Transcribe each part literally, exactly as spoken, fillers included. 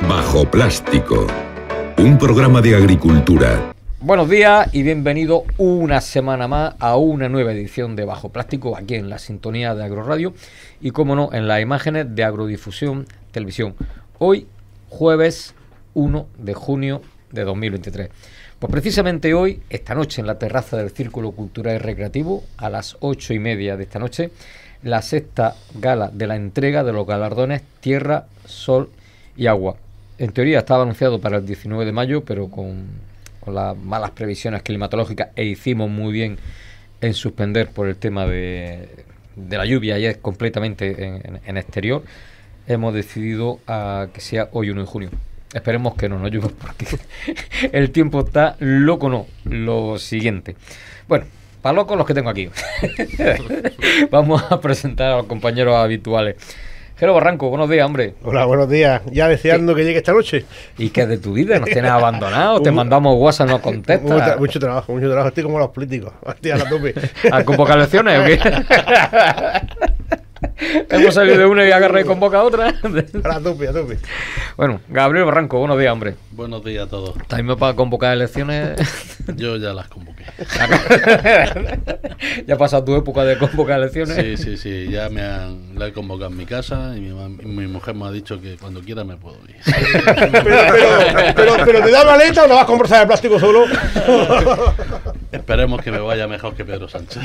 Bajo Plástico, un programa de agricultura. Buenos días y bienvenido una semana más a una nueva edición de Bajo Plástico, aquí en la sintonía de Agroradio y, como no, en las imágenes de Agrodifusión Televisión. Hoy, jueves uno de junio de dos mil veintitrés. Pues precisamente hoy, esta noche, en la terraza del Círculo Cultural y Recreativo, a las ocho y media de esta noche, la sexta gala de la entrega de los galardones Tierra, Sol y Agua. En teoría estaba anunciado para el diecinueve de mayo, pero con, con las malas previsiones climatológicas, e hicimos muy bien en suspender por el tema de, de la lluvia, y es completamente en, en, en exterior, hemos decidido a que sea hoy uno de junio. Esperemos que no nos llueva, porque el tiempo está loco, no, lo siguiente. Bueno, para locos los que tengo aquí. Vamos a presentar a los compañeros habituales. Gelo Barranco, buenos días, hombre. Hola, buenos días. Ya deseando ¿Qué? que llegue esta noche. ¿Y qué es de tu vida? ¿Nos tienes abandonados? ¿Te mandamos WhatsApp, no contestas? Mucho, mucho trabajo, mucho trabajo. Estoy como los políticos. Estoy a la tope. ¿A convocar elecciones o qué? Hemos salido de una y agarré y convoca a otra. A la tope, a tope. Bueno, Gabriel Barranco, buenos días, hombre. Buenos días a todos. ¿También para convocar elecciones? Yo ya las convoqué. ¿Ya ha pasado tu época de convocar elecciones? Sí, sí, sí. Ya me han, la he convocado en mi casa y mi, mi mujer me ha dicho que cuando quiera me puedo ir. pero, pero, pero, pero ¿te da maleta o no vas con bolsa de plástico solo? Esperemos que me vaya mejor que Pedro Sánchez.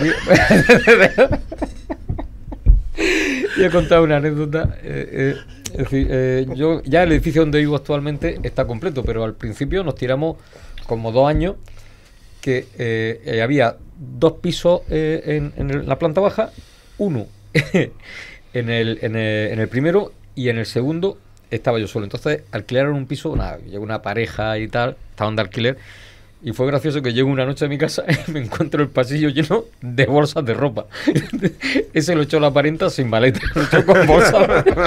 Yo he contado una anécdota. Eh, eh, es decir, eh, yo ya el edificio donde vivo actualmente está completo, pero al principio nos tiramos como dos años que eh, eh, había dos pisos eh, en, en la planta baja, uno en, el, en, el, en el primero, y en el segundo estaba yo solo. Entonces alquilaron un piso, una, llegó una pareja y tal, estaban de alquiler. Y fue gracioso que llego una noche a mi casa y me encuentro el pasillo lleno de bolsas de ropa. Ese lo echó la parienta sin maleta, lo echó con bolsas.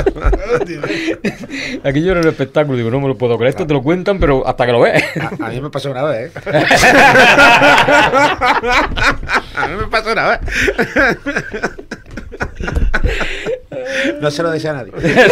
Aquello era un espectáculo, digo, no me lo puedo creer. Esto te lo cuentan, pero hasta que lo ves. A, a mí me pasó una vez, ¿eh? A mí me pasó una vez. No se lo desea a nadie.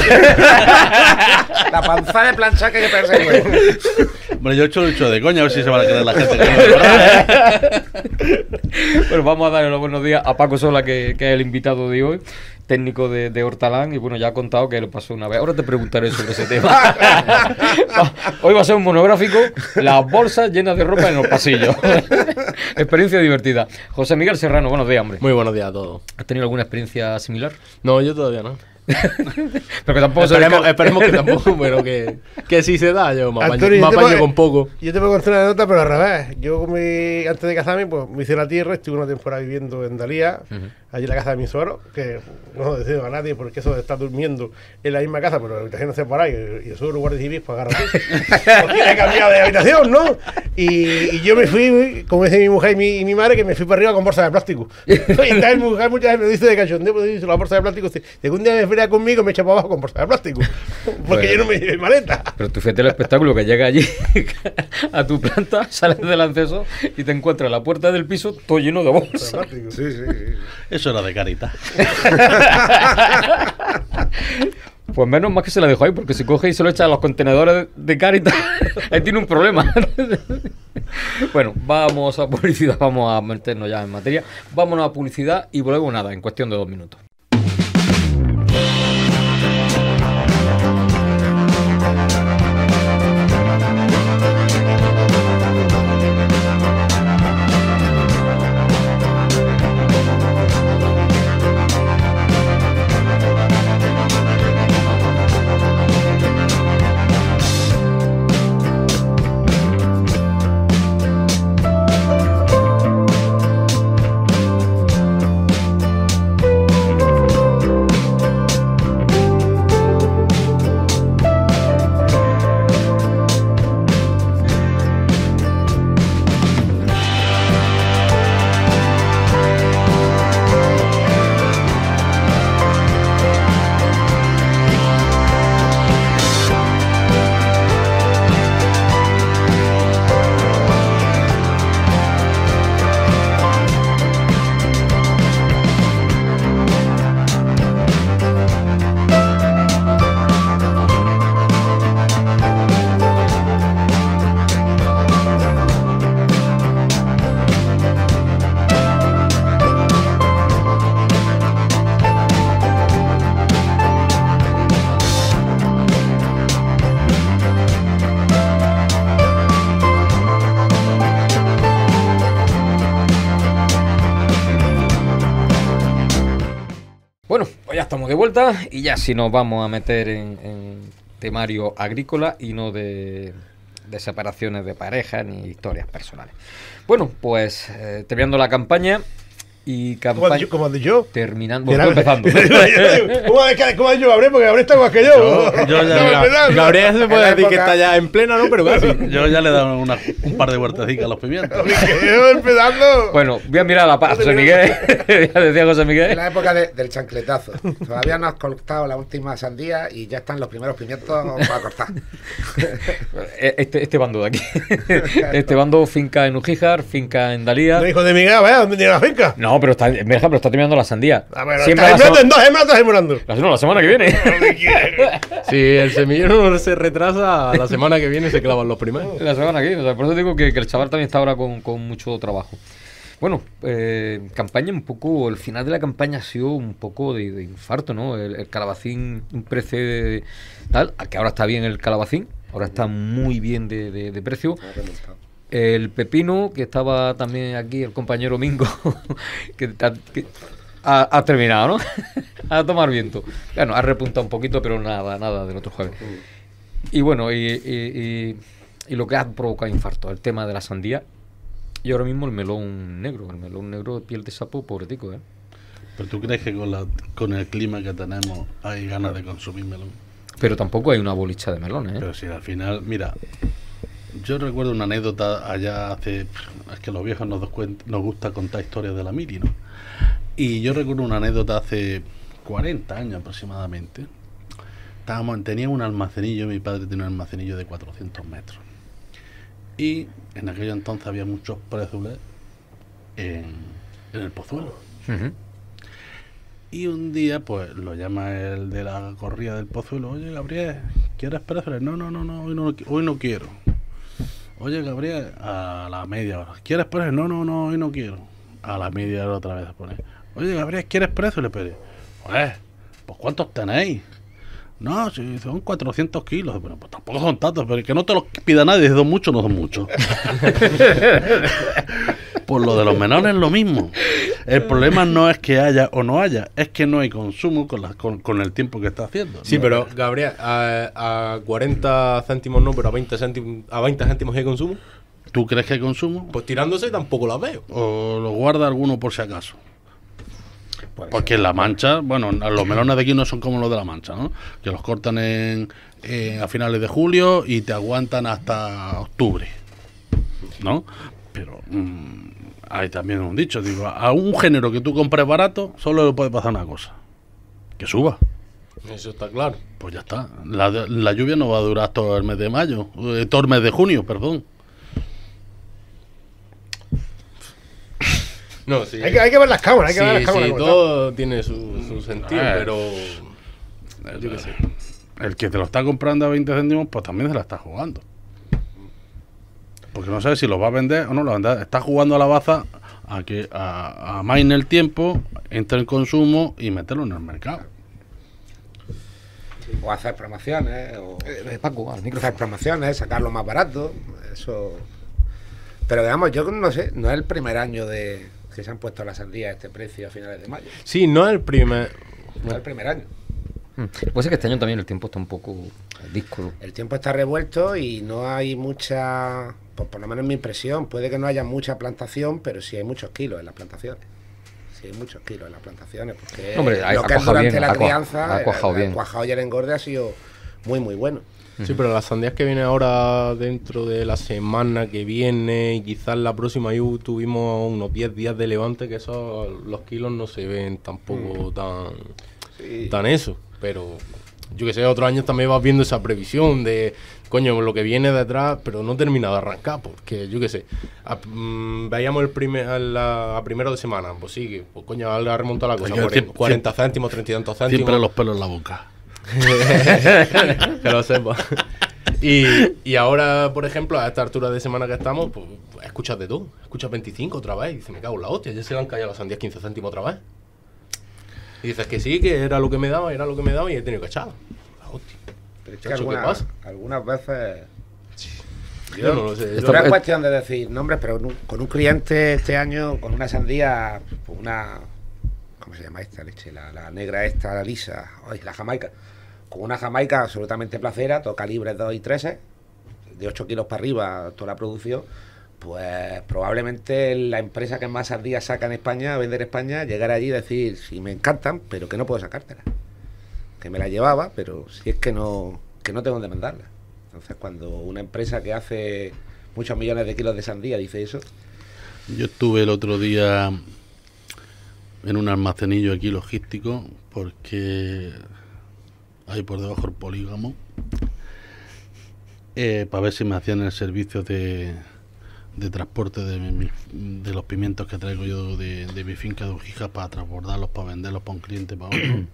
La panza de plancha que hay que pegarse, güey. Bueno, yo he hecho lo hecho de coña, a ver si se van a creer la gente que no es verdad, ¿eh? Bueno, vamos a darle los buenos días a Paco Sola, que, que es el invitado de hoy, técnico de, de Hortalán, y bueno, ya ha contado que le pasó una vez. Ahora te preguntaré sobre ese tema. Hoy va a ser un monográfico, las bolsas llenas de ropa en los pasillos. Experiencia divertida. José Miguel Serrano, buenos días, hombre. Muy buenos días a todos. ¿Has tenido alguna experiencia similar? No, yo todavía no. Pero que tampoco esperemos, se... esperemos que tampoco, pero que, que si se da, yo me apaño, Antonio, me yo te apaño puedo- con poco. Yo te puedo contar una anécdota, pero al revés. Yo, me, antes de casarme, pues me hice la tierra, estuve una temporada viviendo en Dalía, uh-huh. allí en la casa de mi suegro, que no lo deseo a nadie, porque eso de estar durmiendo en la misma casa, pero la habitación no se separa, y, y el suegro guardia civil, pues agarra tú. Porque he cambiado de habitación, ¿no? Y, y yo me fui, como dice mi mujer y mi, y mi madre, que me fui para arriba con bolsa de plástico. Y entonces mi mujer muchas veces me dice de cachondeo, pues dice la bolsa de plástico, dice, de que un día me fuera conmigo me echa para abajo con bolsa de plástico, porque bueno, yo no me llevé maleta. Pero tú fíjate el espectáculo que llega allí a tu planta, sales del acceso y te encuentras la puerta del piso todo lleno de bolsas. Sí, sí, sí. Eso era de carita. Pues menos más que se la dejó ahí, porque si coge y se lo echa a los contenedores de Caritas, ahí tiene un problema. Bueno, vamos a publicidad, vamos a meternos ya en materia. Vámonos a publicidad y volvemos nada, en cuestión de dos minutos. estamos de vuelta y ya si nos vamos a meter en, en temario agrícola y no de, de separaciones de pareja ni historias personales. Bueno, pues eh, terminando la campaña y campaña... ¿Cómo has dicho yo? Terminando... Bueno, estoy empezando. ¿Cómo has dicho Gabriel? Porque Gabriel está más que yo. Yo, yo ya, Estamos empezando. Gabriel se puede decir que está ya en plena, ¿no? Pero casi. yo ya le he dado una- un par de vueltecicas a los pimientos. Yo empezando. Bueno, voy a mirar a la paz, José Miguel. Ya decía José En Miguel. la época de- del chancletazo. Todavía no has cortado la última sandía y ya están los primeros pimientos para cortar. Este, este bando de aquí. Este bando, finca en Ujíjar, finca en Dalía. No, hijo de Miguel, vaya, ¿dónde tiene la finca? No, pero está, mira, pero está terminando la sandía. A ver, Siempre estás la sembrando sema- en dos semanas, estás sembrando. la- no, la semana que viene. Si el semillero no se retrasa, la semana que viene se clavan los primeros. La semana que viene. O sea, por eso digo que, que el chaval también está ahora con, con mucho trabajo. Bueno, eh, campaña un poco, el final de la campaña ha sido un poco de, de infarto, ¿no? El, el calabacín, un precio de tal, que ahora está bien el calabacín, ahora está muy bien de, de- de precio. El pepino, que estaba también aquí el compañero Mingo, que, ta- que ha, ha terminado, ¿no? A tomar viento. Bueno, ha repuntado un poquito, pero nada, nada del otro jueves. Y bueno, y, y- y- y lo que ha provocado infarto, el tema de la sandía. Y ahora mismo el melón negro, el melón negro de piel de sapo, pobretico, ¿eh? Pero tú crees que con, la, con el clima que tenemos hay ganas de consumir melón. Pero tampoco hay una bolicha de melones, ¿eh? Pero si al final, mira, yo recuerdo una anécdota allá hace... Es que los viejos nos, dos cuen- nos gusta contar historias de la Miri, ¿no? Y yo recuerdo una anécdota hace cuarenta años aproximadamente. Estábamos, en- tenía un almacenillo, mi padre tenía un almacenillo de cuatrocientos metros. Y en aquel entonces había muchos prézules en, en el Pozuelo. Ujú. Y un día, pues, lo llama el de la corrida del Pozuelo. Oye, Gabriel, ¿quieres prézules? No, no, no, no, hoy no, hoy no quiero. Oye, Gabriel, a la media hora. ¿Quieres prézules? No, no, no, hoy no quiero. A la media hora otra vez a poner. Oye, Gabriel, ¿quieres prézules? Pérez? Pues, pues, ¿cuántos tenéis? No, si son cuatrocientos kilos. Bueno, pues tampoco son tantos, pero que no te los pida nadie. Si son muchos, no son muchos. Por lo de los menores es lo mismo. El problema no es que haya o no haya, es que no hay consumo con, la, con, con el tiempo que está haciendo. Sí, ¿no? pero Gabriel, a, a cuarenta céntimos no, pero a veinte céntimos, a veinte céntimos de consumo, ¿Tú crees que hay consumo? pues tirándose tampoco las veo. ¿O lo guarda alguno por si acaso? Porque en La Mancha, bueno, los melones de aquí no son como los de La Mancha, ¿no? Que los cortan en, en- a finales de julio y te aguantan hasta octubre, ¿no? Pero mm, hay también un dicho, digo, a un género que tú compres barato solo le puede pasar una cosa, que suba. Eso está claro. Pues ya está. La, la lluvia no va a durar todo el mes de mayo, eh, todo el mes de junio, perdón. No, sí. Hay que, hay que ver las cámaras, hay que sí, ver las cámaras. sí, como todo tiene su, su sentido, Eh. pero yo qué sé. El que te lo está comprando a veinte céntimos, pues también se la está jugando. Porque no sabes si lo va a vender o no lo va a vender. Está jugando a la baza a que a, a más en el tiempo, entre en consumo y meterlo en el mercado. O hacer promociones, o Eh, Paco, al micro. hacer promociones, sacarlo más barato. Eso. Pero digamos, yo no sé, no es el primer año de que se han puesto las sandías a este precio a finales de mayo. Sí, no es el primer. No es el primer año. Pues es que este año también el tiempo está un poco díscolo. El tiempo está revuelto y no hay mucha, pues por lo menos mi impresión, puede que no haya mucha plantación, pero sí hay muchos kilos en las plantaciones. Sí hay muchos kilos en las plantaciones, porque Hombre, ha- lo ha que es cuajado durante bien, la ha cua- crianza, ha cuajado el, bien. el cuajado y el engorde ha sido muy, muy bueno. Sí, pero las sandías que vienen ahora dentro de la semana que viene y quizás la próxima, ahí tuvimos unos diez días de levante, que esos los kilos no se ven tampoco tan, Sí. tan eso. Pero yo que sé, otros años también vas viendo esa previsión de, coño, lo que viene detrás, pero no termina de arrancar, porque yo que sé, a- mm, veíamos el primer, a, la, a primero de semana, pues sí, pues coño, ha remontado la cosa, Coño, cuarenta, siempre- cuarenta céntimos, treinta y tantos céntimos. Siempre los pelos en la boca. Que lo sepa. Y, y ahora, por ejemplo, a esta altura de semana que estamos, pues escuchas de todo. Escuchas veinticinco otra vez y dices, me cago en la hostia, ya se le han caído las sandías quince céntimos otra vez. Y dices que sí, que era lo que me daba, era lo que me daba y he tenido que echar. La hostia. Pero es que Chacho, ¿qué algunas, pasa? algunas veces... Yo no lo sé. Esto- No es eh, cuestión de decir nombres, pero con un, con un cliente este año, con una sandía, pues una... ¿cómo se llama esta leche? La, la negra esta, la lisa, ay, la jamaica. Con una jamaica absolutamente placera, todo calibres dos y tres, de ocho kilos para arriba, toda la producción, pues probablemente la empresa que más sardillas saca en España, a vender España, llegar allí y decir, sí, me encantan, pero que no puedo sacártela. Que me la llevaba, pero si es que no, que no tengo dónde mandarla. Entonces, cuando una empresa que hace muchos millones de kilos de sandía dice eso... Yo estuve el otro día en un almacenillo aquí logístico, porque hay por debajo el polígamo, eh, para ver si me hacían el servicio de, de transporte de, mi, de los pimientos que traigo yo de, de mi finca de Ujija, para transbordarlos, para venderlos para un cliente, para otro.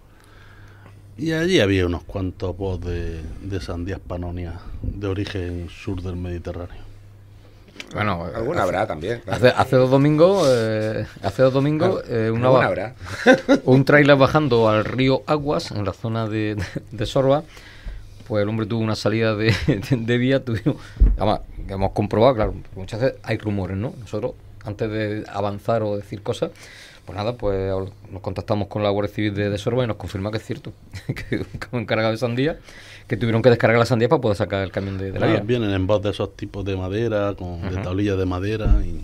Y allí había unos cuantos pots de, de sandías Pannonia de origen sur del Mediterráneo. Bueno, alguna hace, habrá también. Claro. Hace, hace dos domingos, eh, hace dos domingos, eh, una alguna habrá. un tráiler bajando al río Aguas, en la zona de, de, de Sorba, pues el hombre tuvo una salida de, de, de vía, tuvimos, además, hemos comprobado, claro, muchas veces hay rumores, ¿no? Nosotros, antes de avanzar o decir cosas, pues nada, pues nos contactamos con la Guardia Civil de, de Sorba y nos confirma que es cierto, que un encargado de sandía, que tuvieron que descargar la sandía para poder sacar el camión de, de la ah, vía. Vienen en voz de esos tipos de madera, con uh-huh. de tablillas de madera y...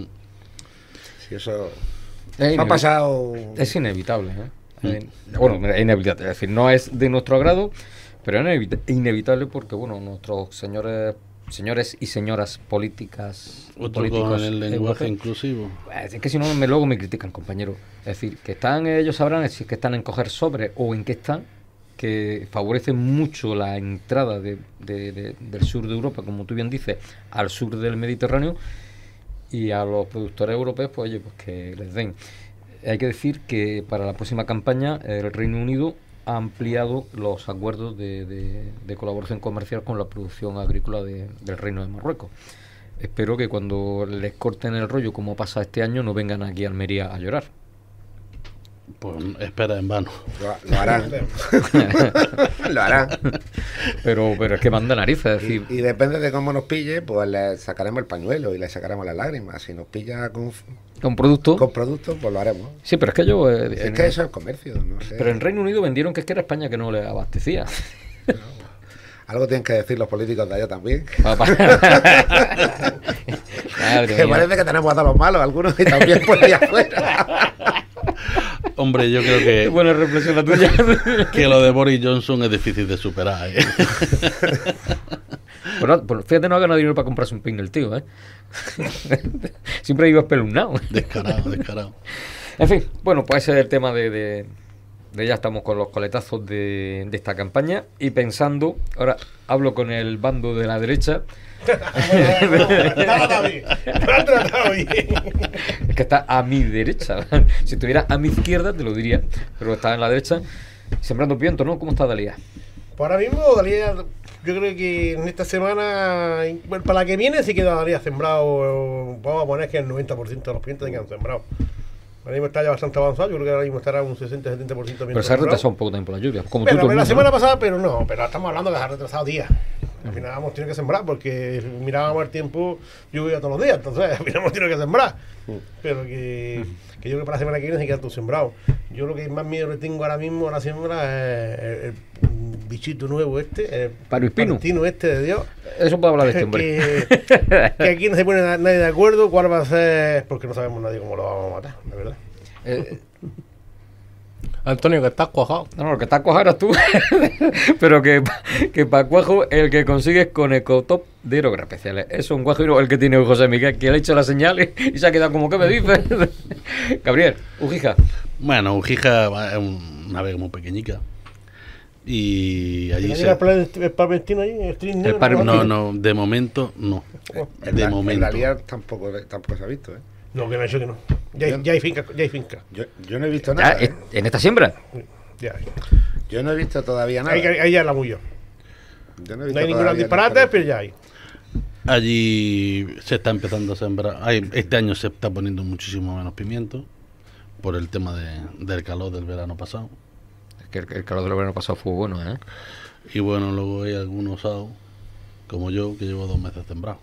Sí, eso... Es ha pasado... Es inevitable, ¿eh? Mm. Bueno, es inevitable, es decir, no es de nuestro agrado, pero es inevit- inevitable porque, bueno, nuestros señores señores y señoras políticas Otro políticos con el lenguaje europeos, inclusivo. es que si no me, luego me critican, compañero. Es decir, que están, ellos sabrán si es que están en coger sobre o en qué están, que favorece mucho la entrada de, de, de, del sur de Europa, como tú bien dices, al sur del Mediterráneo, y a los productores europeos, pues oye, pues que les den. Hay que decir que para la próxima campaña el Reino Unido ha ampliado los acuerdos de, de, de colaboración comercial con la producción agrícola de, del Reino de Marruecos. Espero que cuando les corten el rollo, como pasa este año, no vengan aquí a Almería a llorar. Pues espera en vano. Lo, lo harán. Lo harán. Pero, pero es que manda narices. Es decir, y, y depende de cómo nos pille, pues le sacaremos el pañuelo y le sacaremos las lágrimas. Si nos pilla con, con producto. Con producto, pues lo haremos. Sí, pero es que yo. Eh, es en, que eso es comercio, no sé. Pero en Reino Unido vendieron que es que era España que no le abastecía. No, algo tienen que decir los políticos de allá también. Que parece que tenemos a todos los malos, algunos y también por allá afuera. Hombre, yo creo que... Buena reflexión la tuya. Que lo de Boris Johnson es difícil de superar, ¿eh? Bueno, pues fíjate, no ha ganado dinero para comprarse un pin el tío, ¿eh? Siempre iba espeluznado. Descarado, descarado. En fin, bueno, pues ese es el tema de... de... de ya estamos con los coletazos de, de esta campaña y pensando, ahora hablo con el bando de la derecha. Es que está a mi derecha. Si estuviera a mi izquierda te lo diría, pero está en la derecha sembrando viento, ¿no? ¿Cómo está Dalía? Pues ahora mismo Dalía, yo creo que en esta semana, bueno, para la que viene sí que Dalía sembrado, vamos a poner que el noventa por ciento de los clientes que han sembrado. Ahora mismo está ya bastante avanzado, yo creo que ahora mismo estará un sesenta a setenta por ciento. Pero se ha retrasado un poco también por la lluvia. Como pero, tú, pero la mundo, semana ¿no? pasada, pero no, pero estamos hablando que se ha retrasado días. Al final hemos tenido que sembrar porque mirábamos el tiempo, lluvia todos los días, entonces al final hemos tenido que sembrar. Pero que, que yo creo que para la semana que viene sí queda todo sembrado. Yo lo que más miedo le tengo ahora mismo a la siembra es el, el, el bichito nuevo este, el Paruispino este de Dios. Eso puedo hablar de este hombre. Que, que aquí no se pone nadie de acuerdo cuál va a ser, porque no sabemos nadie cómo lo vamos a matar, la verdad. Eh, Antonio, que estás cuajado. No, no, lo que está cuajado eras tú. Pero que, que para cuajo el que consigues con Ecotop de Aerogra Especiales. Es un guajiro el que tiene José Miguel, que le ha hecho las señales y se ha quedado como que me dice. Gabriel, Ujija. Bueno, Ujija es una vega muy pequeñica. Y allí se... ¿El Parventino ahí? ¿El, el par... No, no, de momento no. Oh, de en la, momento. En la Liar tampoco, tampoco se ha visto, ¿eh? No, que me ha dicho que no. Ya, hay, ya hay finca, ya hay finca. Yo, yo no he visto Ya, nada. ¿eh? ¿En esta siembra? Ya hay. Yo no he visto todavía nada. Ahí, ahí ya la mullo. Yo no, he No visto hay ningún todavía disparate, nada. pero ya hay. Allí se está empezando a sembrar. Ay, este año se está poniendo muchísimo menos pimiento por el tema de, del calor del verano pasado. Es que el, el calor del verano pasado fue bueno, ¿eh? Y bueno, luego hay algunos osados, como yo, que llevo dos meses sembrado.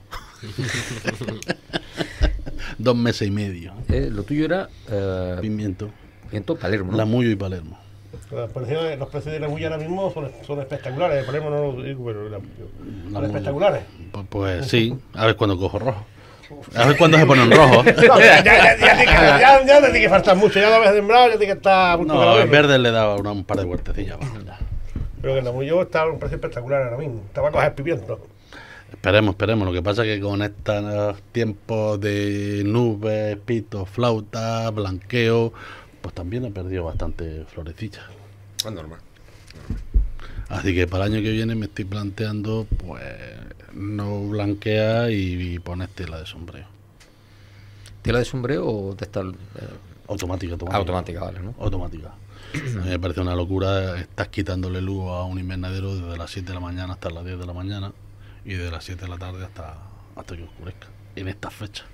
Dos meses y medio. Eh, lo tuyo era... Eh, Pimiento. Viento Palermo, ¿no? La Mullo y Palermo. Los precios, de- los precios de la bulla ahora mismo son, son espectaculares. El Palermo no lo digo, pero la- La son Mullo. espectaculares. Pues, pues sí, a ver cuando cojo rojo. A ver cuándo se ponen rojos. No, ya, ya, ya, ya, tiene que- ya, ya te tiene que faltar mucho. Ya lo habías sembrado, ya tiene que estar a punto de No, la el verde le daba una- un par de vueltecillas. va, ya. Pero que el Namullo está a un precio espectacular ahora mismo. Te va a coger pimiento. Esperemos, esperemos. Lo que pasa es que con estos tiempos de nubes, pitos, flauta, blanqueo, pues también he perdido bastante florecillas. Es normal. Así que para el año que viene me estoy planteando, pues, no blanquear y, y poner tela de sombreo. ¿Tela de sombrero o de estar Automática, automática. automática, vale, ¿no? Automática. A mí me parece una locura. Estás quitándole luz a un invernadero desde las siete de la mañana hasta las diez de la mañana y de las siete de la tarde hasta, hasta que oscurezca. En estas fechas.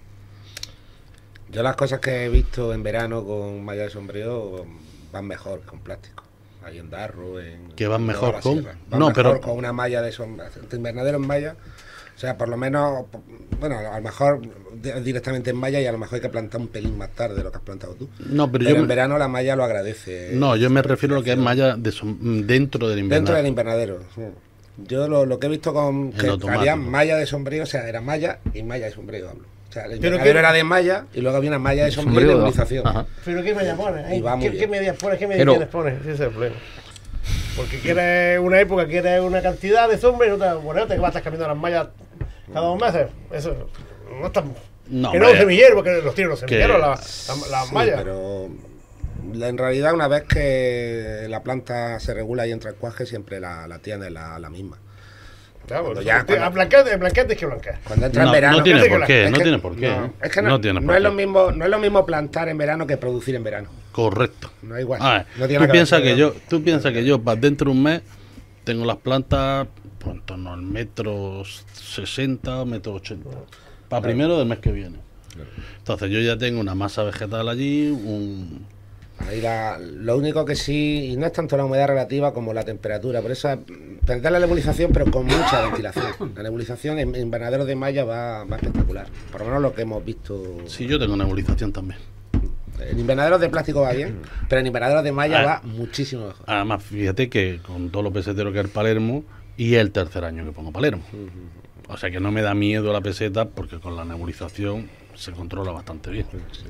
Yo las cosas que he visto en verano con malla de sombrero van mejor que con plástico. Ahí en Darro, en... ¿Que van en mejor la con? Sierra. Van No, mejor pero- con una malla de sombrero. Tu invernadero en malla, o sea, por lo menos, bueno, a lo mejor di- directamente en malla y a lo mejor hay que plantar un pelín más tarde de lo que has plantado tú. No, pero, Pero, yo en me- verano la malla lo agradece. No, yo me refiero a lo que es malla de som- dentro del Dentro del invernadero. invernadero. sí. Yo lo, lo que he visto con El que automático. había malla de sombrero, o sea, era malla y malla de sombrero, hablo. O sea, el Pero invernadero que- era de malla y luego había una malla de sombrero y de debajo. nebulización. Ajá. ¿Pero qué media pones? Y eh? va muy ¿Qué, bien. ¿Qué medias pones? ¿Qué Pero- mediciones pones? Ese es el problema. Porque quieres una época, quieres una cantidad de sombra y no te bueno, te vas a estar cambiando las mallas cada dos meses. Eso no está. No, que no es un hombre, semillero, porque los tienen los que- semilleros, las la, las Sí, mallas. pero la- en realidad una vez que la planta se regula y entra en cuaje siempre la, la tiene la, la misma. Claro, cuando eso, ya- te- cuando- a blanquear, blanquear tienes que blanquear. Cuando entra No, en verano... no tiene Fíjate por que qué, la- no es que- tiene por qué. no, es que no, No tiene no por es qué. lo mismo, no es lo mismo plantar en verano que producir en verano. Correcto. No es igual. A ver, No tiene tú nada que piensas ver, que ¿no? yo, tú piensas que yo, para dentro de un mes, tengo las plantas pues, en torno al metro sesenta, metro ochenta. Para primero del mes que viene. Entonces yo ya tengo una masa vegetal allí, un... Ahí la- lo único que sí, y no es tanto la humedad relativa como la temperatura, por eso es perder la nebulización, pero con mucha ventilación. La nebulización en en invernaderos de malla va, va espectacular, por lo menos lo que hemos visto. Sí, yo tengo nebulización también. En invernaderos de plástico va bien, pero en invernaderos de malla Ah. va muchísimo mejor. Además, fíjate que con todos los peseteros que es el Palermo, y el tercer año que pongo Palermo. O sea que no me da miedo la peseta porque con la nebulización se controla bastante bien.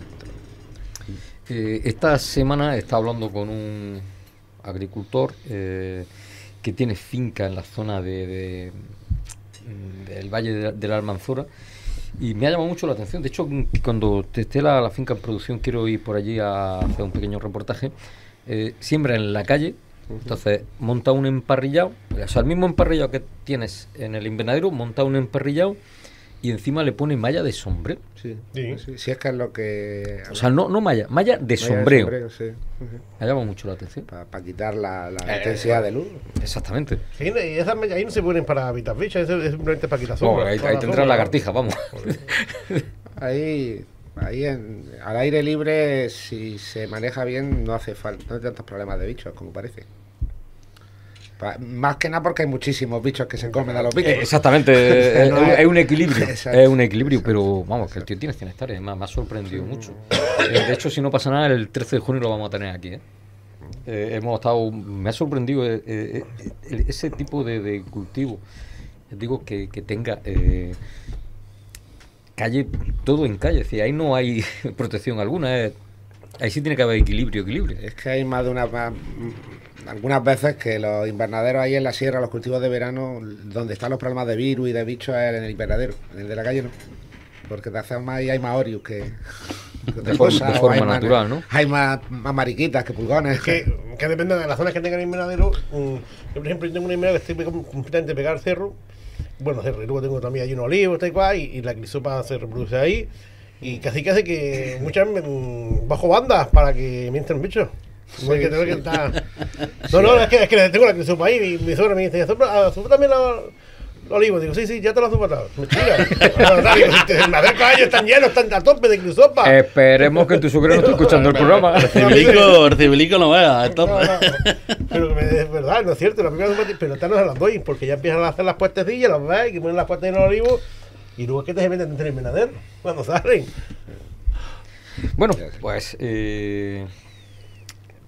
Eh, esta semana está hablando con un agricultor eh, que tiene finca en la zona de, de- del Valle de, de la Almanzora y me ha llamado mucho la atención. De hecho, cuando esté la, la finca en producción quiero ir por allí a hacer un pequeño reportaje. Eh, siembra en la calle, entonces monta un emparrillado, o sea, el mismo emparrillado que tienes en el invernadero, monta un emparrillado y encima le pone malla de sombrero. Sí, Sí. sí, sí, es que es lo que... O sea, no, no malla, malla de sombrero. sí. Me ha llamado mucho la atención. Para quitar la, la Eh, intensidad de luz. Exactamente. Sí, y esas mallas ahí no se ponen para evitar bichos, eso es simplemente para quitar No, sombra. ahí, para ahí la tendrás sombra. lagartija, vamos. Ahí, ahí en- al aire libre, si se maneja bien, no hace falta, no hay tantos problemas de bichos como parece. Pa- más que nada porque hay muchísimos bichos que se comen a los bichos. Eh, Exactamente, es, No es es- un equilibrio, Exacto. es un equilibrio, pero vamos, que el tío tiene cien hectáreas, me, ha- me ha sorprendido mucho. Eh, de hecho, si no pasa nada, el trece de junio lo vamos a tener aquí. ¿eh? Eh, hemos estado, me ha sorprendido eh, eh, eh, ese tipo de, de cultivo, les digo que, que tenga eh, calle, todo en calle, es decir, ahí no hay protección alguna, eh, ahí sí tiene que haber equilibrio, equilibrio. Es que hay más de una... más- mm, algunas veces que los invernaderos ahí en la sierra, los cultivos de verano, donde están los problemas de virus y de bichos es en el invernadero, en el de la calle no. Porque de hacer más ahí hay más orius que... que otra De forma- cosa, de o forma hay más- natural, ¿no? Hay más, más mariquitas que pulgones. Es que, que depende de las zonas que tengan invernadero. mm, yo, por ejemplo, yo tengo un invernadero que estoy com- completamente pegado al cerro. Bueno, cerro, y luego tengo también ahí unos olivos, tal y cual, y, y la crisopa se reproduce ahí. Y casi casi que muchas veces mm, bajo bandas para que me entren bichos. No hay que tener que estar. No, no, es que, es que tengo la crisopa ahí y mi suegra me dice, ¿azúcar también los los olivos? Digo, sí, sí, ya te lo has azupatado. Mentira. No, no, digo, si te- en Madrid cada año están llenos, están a tope de crisopa. Esperemos que tu suegro no esté escuchando el programa. Cibilico, el cibilico no vea, No, no, entonces. pero que me- es verdad, no es cierto. La primera vez, pero estas no se las doy porque ya empiezan a hacer las puestecillas, las ves, que ponen las puestas en los olivos y luego es que te se meten entre el invernadero cuando salen. Bueno, pues eh,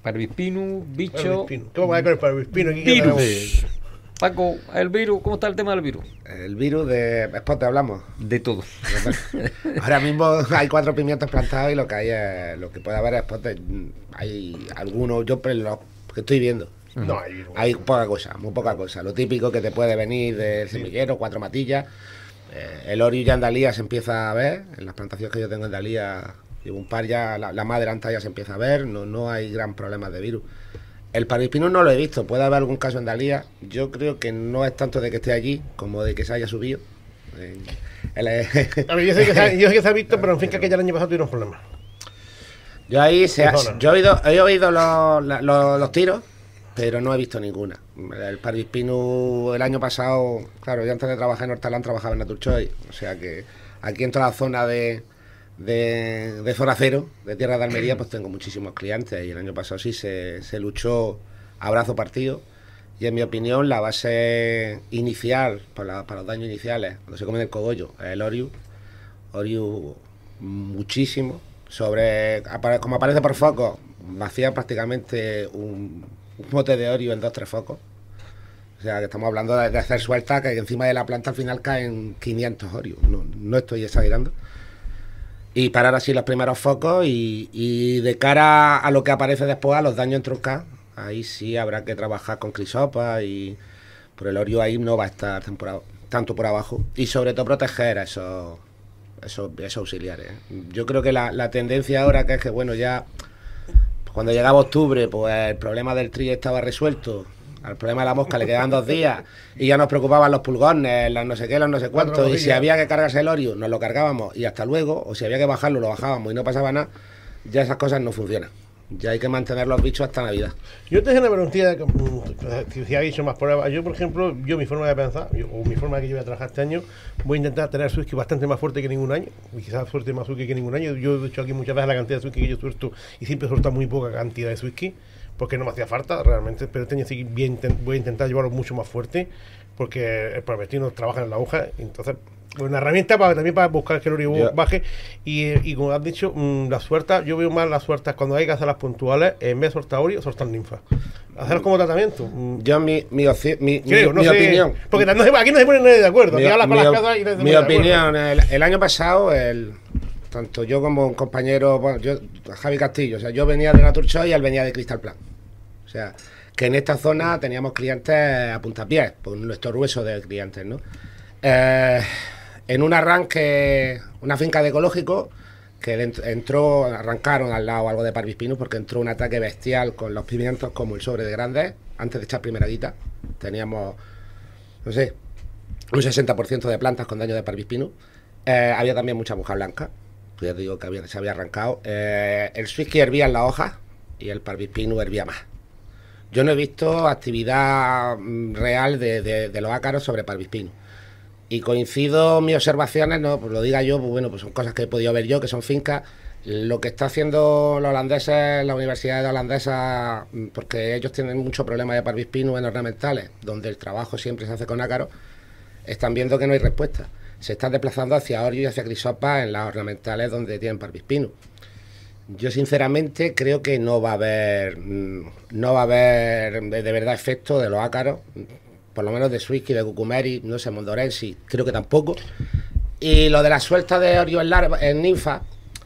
Parvispinus, bicho, Parvispino. ¿Cómo va a ir con el parvispino aquí? que virus. tenemos? Paco, el virus, ¿cómo está el tema del virus? El virus de Spot te hablamos. De todo. Ahora mismo hay cuatro pimientos plantados y lo que hay es, lo que puede haber es Spot. Hay algunos, yo pero lo que estoy viendo. No, hay virus. Hay poca cosa, muy poca cosa. Lo típico que te puede venir del semillero, cuatro matillas. Eh, el Orius ya en Dalía se empieza a ver. En las plantaciones que yo tengo en Dalía, llevo un par ya, la, la más adelantada ya se empieza a ver. No, no hay gran problema de virus. El parvispinus no lo he visto, puede haber algún caso en Dalía. Yo creo que no es tanto de que esté allí como de que se haya subido. Eh, el, A ver, yo sé que se ha, yo sé que se ha visto, pero en fin, que aquella el año pasado tuvieron problemas. Yo ahí se ha- Perdona. yo he oído, he oído los, la- los, los tiros, pero no he visto ninguna. El parvispinus el año pasado, claro, yo antes de trabajar en Hortalán trabajaba en Naturchoy, o sea que aquí en toda la zona de, de, de zona cero, de tierra de Almería, pues tengo muchísimos clientes y el año pasado sí se, se luchó a brazo partido. Y en mi opinión la base inicial, para, la- para los daños iniciales, cuando se comen el cogollo, es el Orius. Orius muchísimo. Sobre, apare- como aparece por foco, vacía prácticamente un, un bote de Orius en dos tres focos. O sea que estamos hablando de, de hacer suelta, que encima de la planta al final caen quinientos Orius. No, no estoy exagerando. Y parar así los primeros focos y, y de cara a lo que aparece después, a los daños en trunca, ahí sí habrá que trabajar con crisopa y por el Orius ahí no va a estar temporada- tanto por abajo. Y sobre todo proteger a esos, esos, esos auxiliares. ¿eh? Yo creo que la, la tendencia ahora que es que, bueno, ya cuando llegaba octubre, pues el problema del tri estaba resuelto. Al problema de la mosca le quedaban dos días y ya nos preocupaban los pulgones, los no sé qué, los no sé cuántos. Cuatro Y si días. había que cargarse el Orius, nos lo cargábamos y hasta luego. O si había que bajarlo, lo bajábamos y no pasaba nada. Ya esas cosas no funcionan. Ya hay que mantener los bichos hasta Navidad. Yo te hice una preguntilla que mm, si ha dicho más pruebas. Yo, por ejemplo, yo mi forma de pensar, yo- o mi forma de que yo voy a trabajar este año, voy a intentar tener Suzuki bastante más fuerte que ningún año, y quizás suerte más Suzuki que ningún año. Yo he dicho aquí muchas veces la cantidad de Suzuki que yo suelto y siempre suelto muy poca cantidad de Suzuki, porque no me hacía falta realmente, pero este año sí voy a, inten- voy a intentar llevarlo mucho más fuerte, porque el parvestino trabaja en la hoja, entonces una herramienta para, también para buscar que el Orius Ya. baje. Y, y como has dicho, mm, las suertas, yo veo más las suertas cuando hay que hacerlas puntuales, en vez de soltar Orius, soltar ninfa. Hacerlas como tratamiento. Mm, Yo, mi, mi, oci- mi, mi- creo, no mi sé, opinión. porque no se- aquí no se pone nadie de acuerdo. Mi, Aquí hablas mi para las op- casas y no se mi pone de acuerdo. opinión, el, el año pasado, el, tanto yo como un compañero, bueno, yo, Javi Castillo, o sea, yo venía de Naturchoy y él venía de Crystal Plan. O sea, que en esta zona teníamos clientes a puntapiés, por nuestro grueso de clientes, ¿no? Eh, en un arranque, una finca de ecológico, que le ent- entró, arrancaron al lado algo de parvispinus porque entró un ataque bestial con los pimientos como el sobre de grandes, antes de echar primeradita. Teníamos, no sé, un sesenta por ciento de plantas con daño de parvispinus. Eh, había también mucha hoja blanca, pues ya te digo que había, se había arrancado. Eh, el Swisky hervía en la hoja y el parvispinus hervía más. Yo no he visto actividad mm, real de, de- de los ácaros sobre parvispinus. Y coincido mis observaciones, no, pues lo diga yo, pues bueno, pues son cosas que he podido ver yo, que son fincas. Lo que está haciendo los holandeses, las universidades holandesas, mm, porque ellos tienen mucho problema de parvispinus en ornamentales, donde el trabajo siempre se hace con ácaros, están viendo que no hay respuesta. Se están desplazando hacia Orius y hacia Crisopa en las ornamentales donde tienen parvispinus. Yo sinceramente creo que no va a haber mm, no va a haber de, de verdad efecto de los ácaros, por lo menos de Swisky, de Cucumeri, no sé, Mondorensis, creo que tampoco. Y lo de la suelta de Orius en, larva- en ninfa,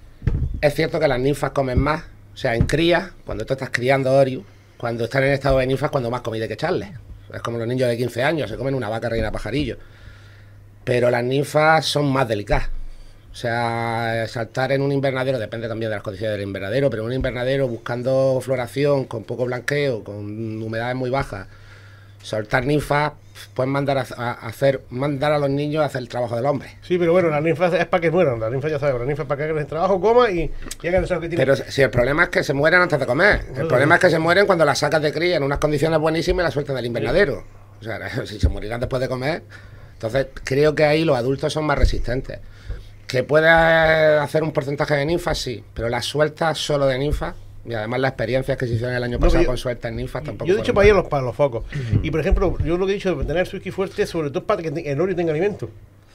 es cierto que las ninfas comen más, o sea, en crías, cuando tú estás criando Orius, cuando están en estado de ninfas, cuando más comida hay que echarles. Es como los niños de quince años, se comen una vaca reina pajarillo. Pero las ninfas son más delicadas. O sea, saltar en un invernadero, depende también de las condiciones del invernadero, pero en un invernadero buscando floración, con poco blanqueo, con humedades muy bajas, soltar ninfas, pueden mandar a, a- a hacer, mandar a los niños a hacer el trabajo del hombre. Sí, pero bueno, las ninfas es para que mueran. Las ninfas ya sabes, las ninfas para que hagan el trabajo, coma y, y hagan eso que tienen. Pero si el problema es que se mueren antes de comer, el problema es que se mueren cuando las sacas de cría en unas condiciones buenísimas y las sueltas del invernadero. O sea, si se morirán después de comer, entonces creo que ahí los adultos son más resistentes. Que puede hacer un porcentaje de ninfas, sí, pero las sueltas solo de ninfas, y además las experiencias que se hicieron el año No, pasado yo- con sueltas en ninfas tampoco. Yo he dicho fueron para ir a buenas. los, para los focos. Y por ejemplo, yo lo que he dicho de tener Suzuki fuerte, sobre todo es para que te- el Orius tenga alimento.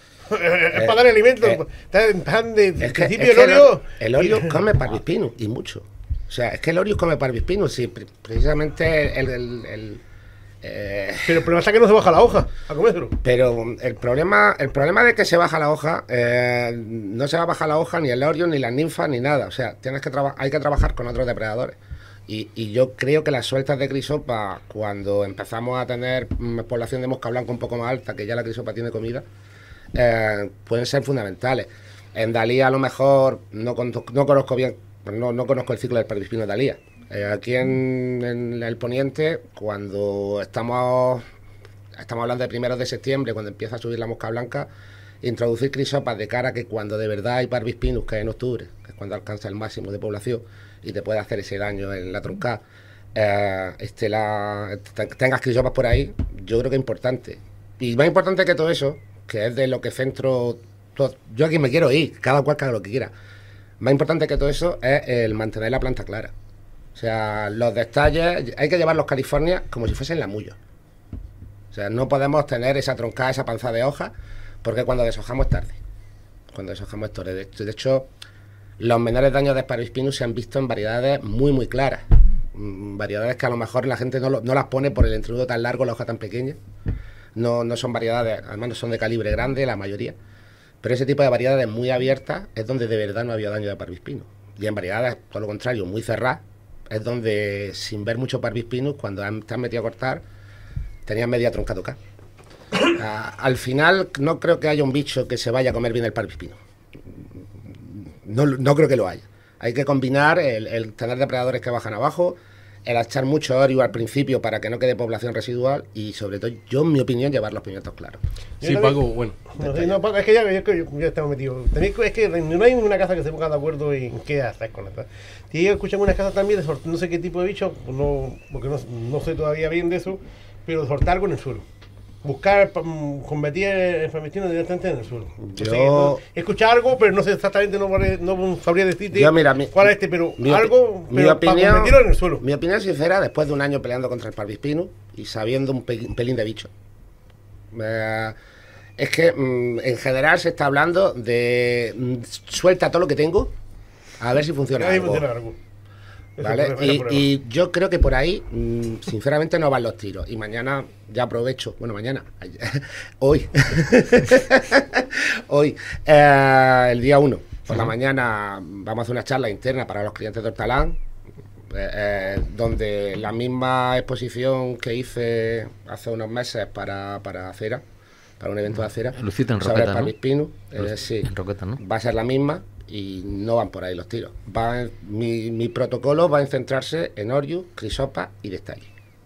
es para dar alimento. eh, Está en plan de Es que, principio es el que Orius. el Orius y- come parvispinus y mucho. O sea, es que el Orius come Parvispinus, sí, pre- precisamente el... el- el, eh, Pero el problema es que no se baja la hoja a comérselo. pero el problema, el problema de que se baja la hoja, eh, no se va a bajar la hoja ni el Orius, ni las ninfas, ni nada. O sea, tienes que traba- hay que trabajar con otros depredadores. Y, y yo creo que las sueltas de crisopa, cuando empezamos a tener mm, población de mosca blanca un poco más alta, que ya la crisopa tiene comida, eh, pueden ser fundamentales. En Dalía a lo mejor no, con- no conozco bien, no, no conozco el ciclo del Parvispino de Dalía. Eh, aquí en, en el poniente, cuando estamos estamos hablando de primeros de septiembre, cuando empieza a subir la mosca blanca, introducir crisopas de cara a que cuando de verdad hay Parvispinus, que es en octubre, que es cuando alcanza el máximo de población y te puede hacer ese daño en la troncal, eh, este, la, te- tengas crisopas por ahí, yo creo que es importante. Y más importante que todo eso, que es de lo que centro, todo- yo aquí me quiero ir, cada cual que haga lo que quiera. Más importante que todo eso es el mantener la planta clara. O sea, los detalles, hay que llevarlos California como si fuesen la mullo. O sea, no podemos tener esa troncada, esa panza de hoja, porque cuando deshojamos es tarde. Cuando deshojamos es tarde. De hecho, de hecho, los menores daños de Parvispinus se han visto en variedades muy, muy claras. Mm, Variedades que a lo mejor la gente no, lo- no las pone por el entrudo tan largo, la hoja tan pequeña. No, no son variedades, además no son de calibre grande, la mayoría. Pero ese tipo de variedades muy abiertas es donde de verdad no había daño de Parvispinus. Y en variedades, por lo contrario, muy cerradas, es donde, sin ver mucho Parvispinus, cuando han- te has metido a cortar, tenías media tronca tocada. Ah, al final, no creo que haya un bicho que se vaya a comer bien el Parvispinus. No, no creo que lo haya. Hay que combinar el, el tener depredadores que bajan abajo, el echar mucho Orius al principio para que no quede población residual y, sobre todo, yo, en mi opinión, llevar los pimientos claros. Sí, Yo también- Paco, bueno. No, sí, no, Paco, es que ya, es que yo- ya estamos metidos. Tenéis que- es que no hay ninguna casa que se ponga de acuerdo en qué hacer con esta. Si yo escucho algunas casas también de sort- no sé qué tipo de bicho, pues no, porque no, no sé todavía bien de eso, pero soltar algo en el suelo. Buscar, mm, convertir el Parvispinus directamente en el suelo. No sé, Yo- no- he escuchado algo, pero no sé exactamente, no, vale- no sabría decirte Yo, mira, mi- cuál es este, pero mi opi- algo, mi pero para opinión- convertirlo en el suelo. Mi opinión sincera, después de un año peleando contra el Parvispinus y sabiendo un, pe- un pelín de bicho, eh, es que mm, en general se está hablando de mm, suelta todo lo que tengo a ver si funciona Ahí algo. funciona algo. Ese ¿Vale? es el problema, Y, ese es el problema. y yo creo que por ahí, mm, sinceramente, no van los tiros. Y mañana ya aprovecho, bueno, mañana, ayer- hoy, hoy, eh, el día uno, por la mañana, vamos a hacer una charla interna para los clientes de Hortalán, eh, eh, donde la misma exposición que hice hace unos meses para, para Acera, para un evento de Acera, Lo hiciste en sobre Roqueta, el ¿no? Parvispinus, eh, Lo- sí, en Roqueta, ¿no? va a ser la misma y no van por ahí los tiros. Va en- mi, mi protocolo va a centrarse en Orius, Crisopa y Destalle.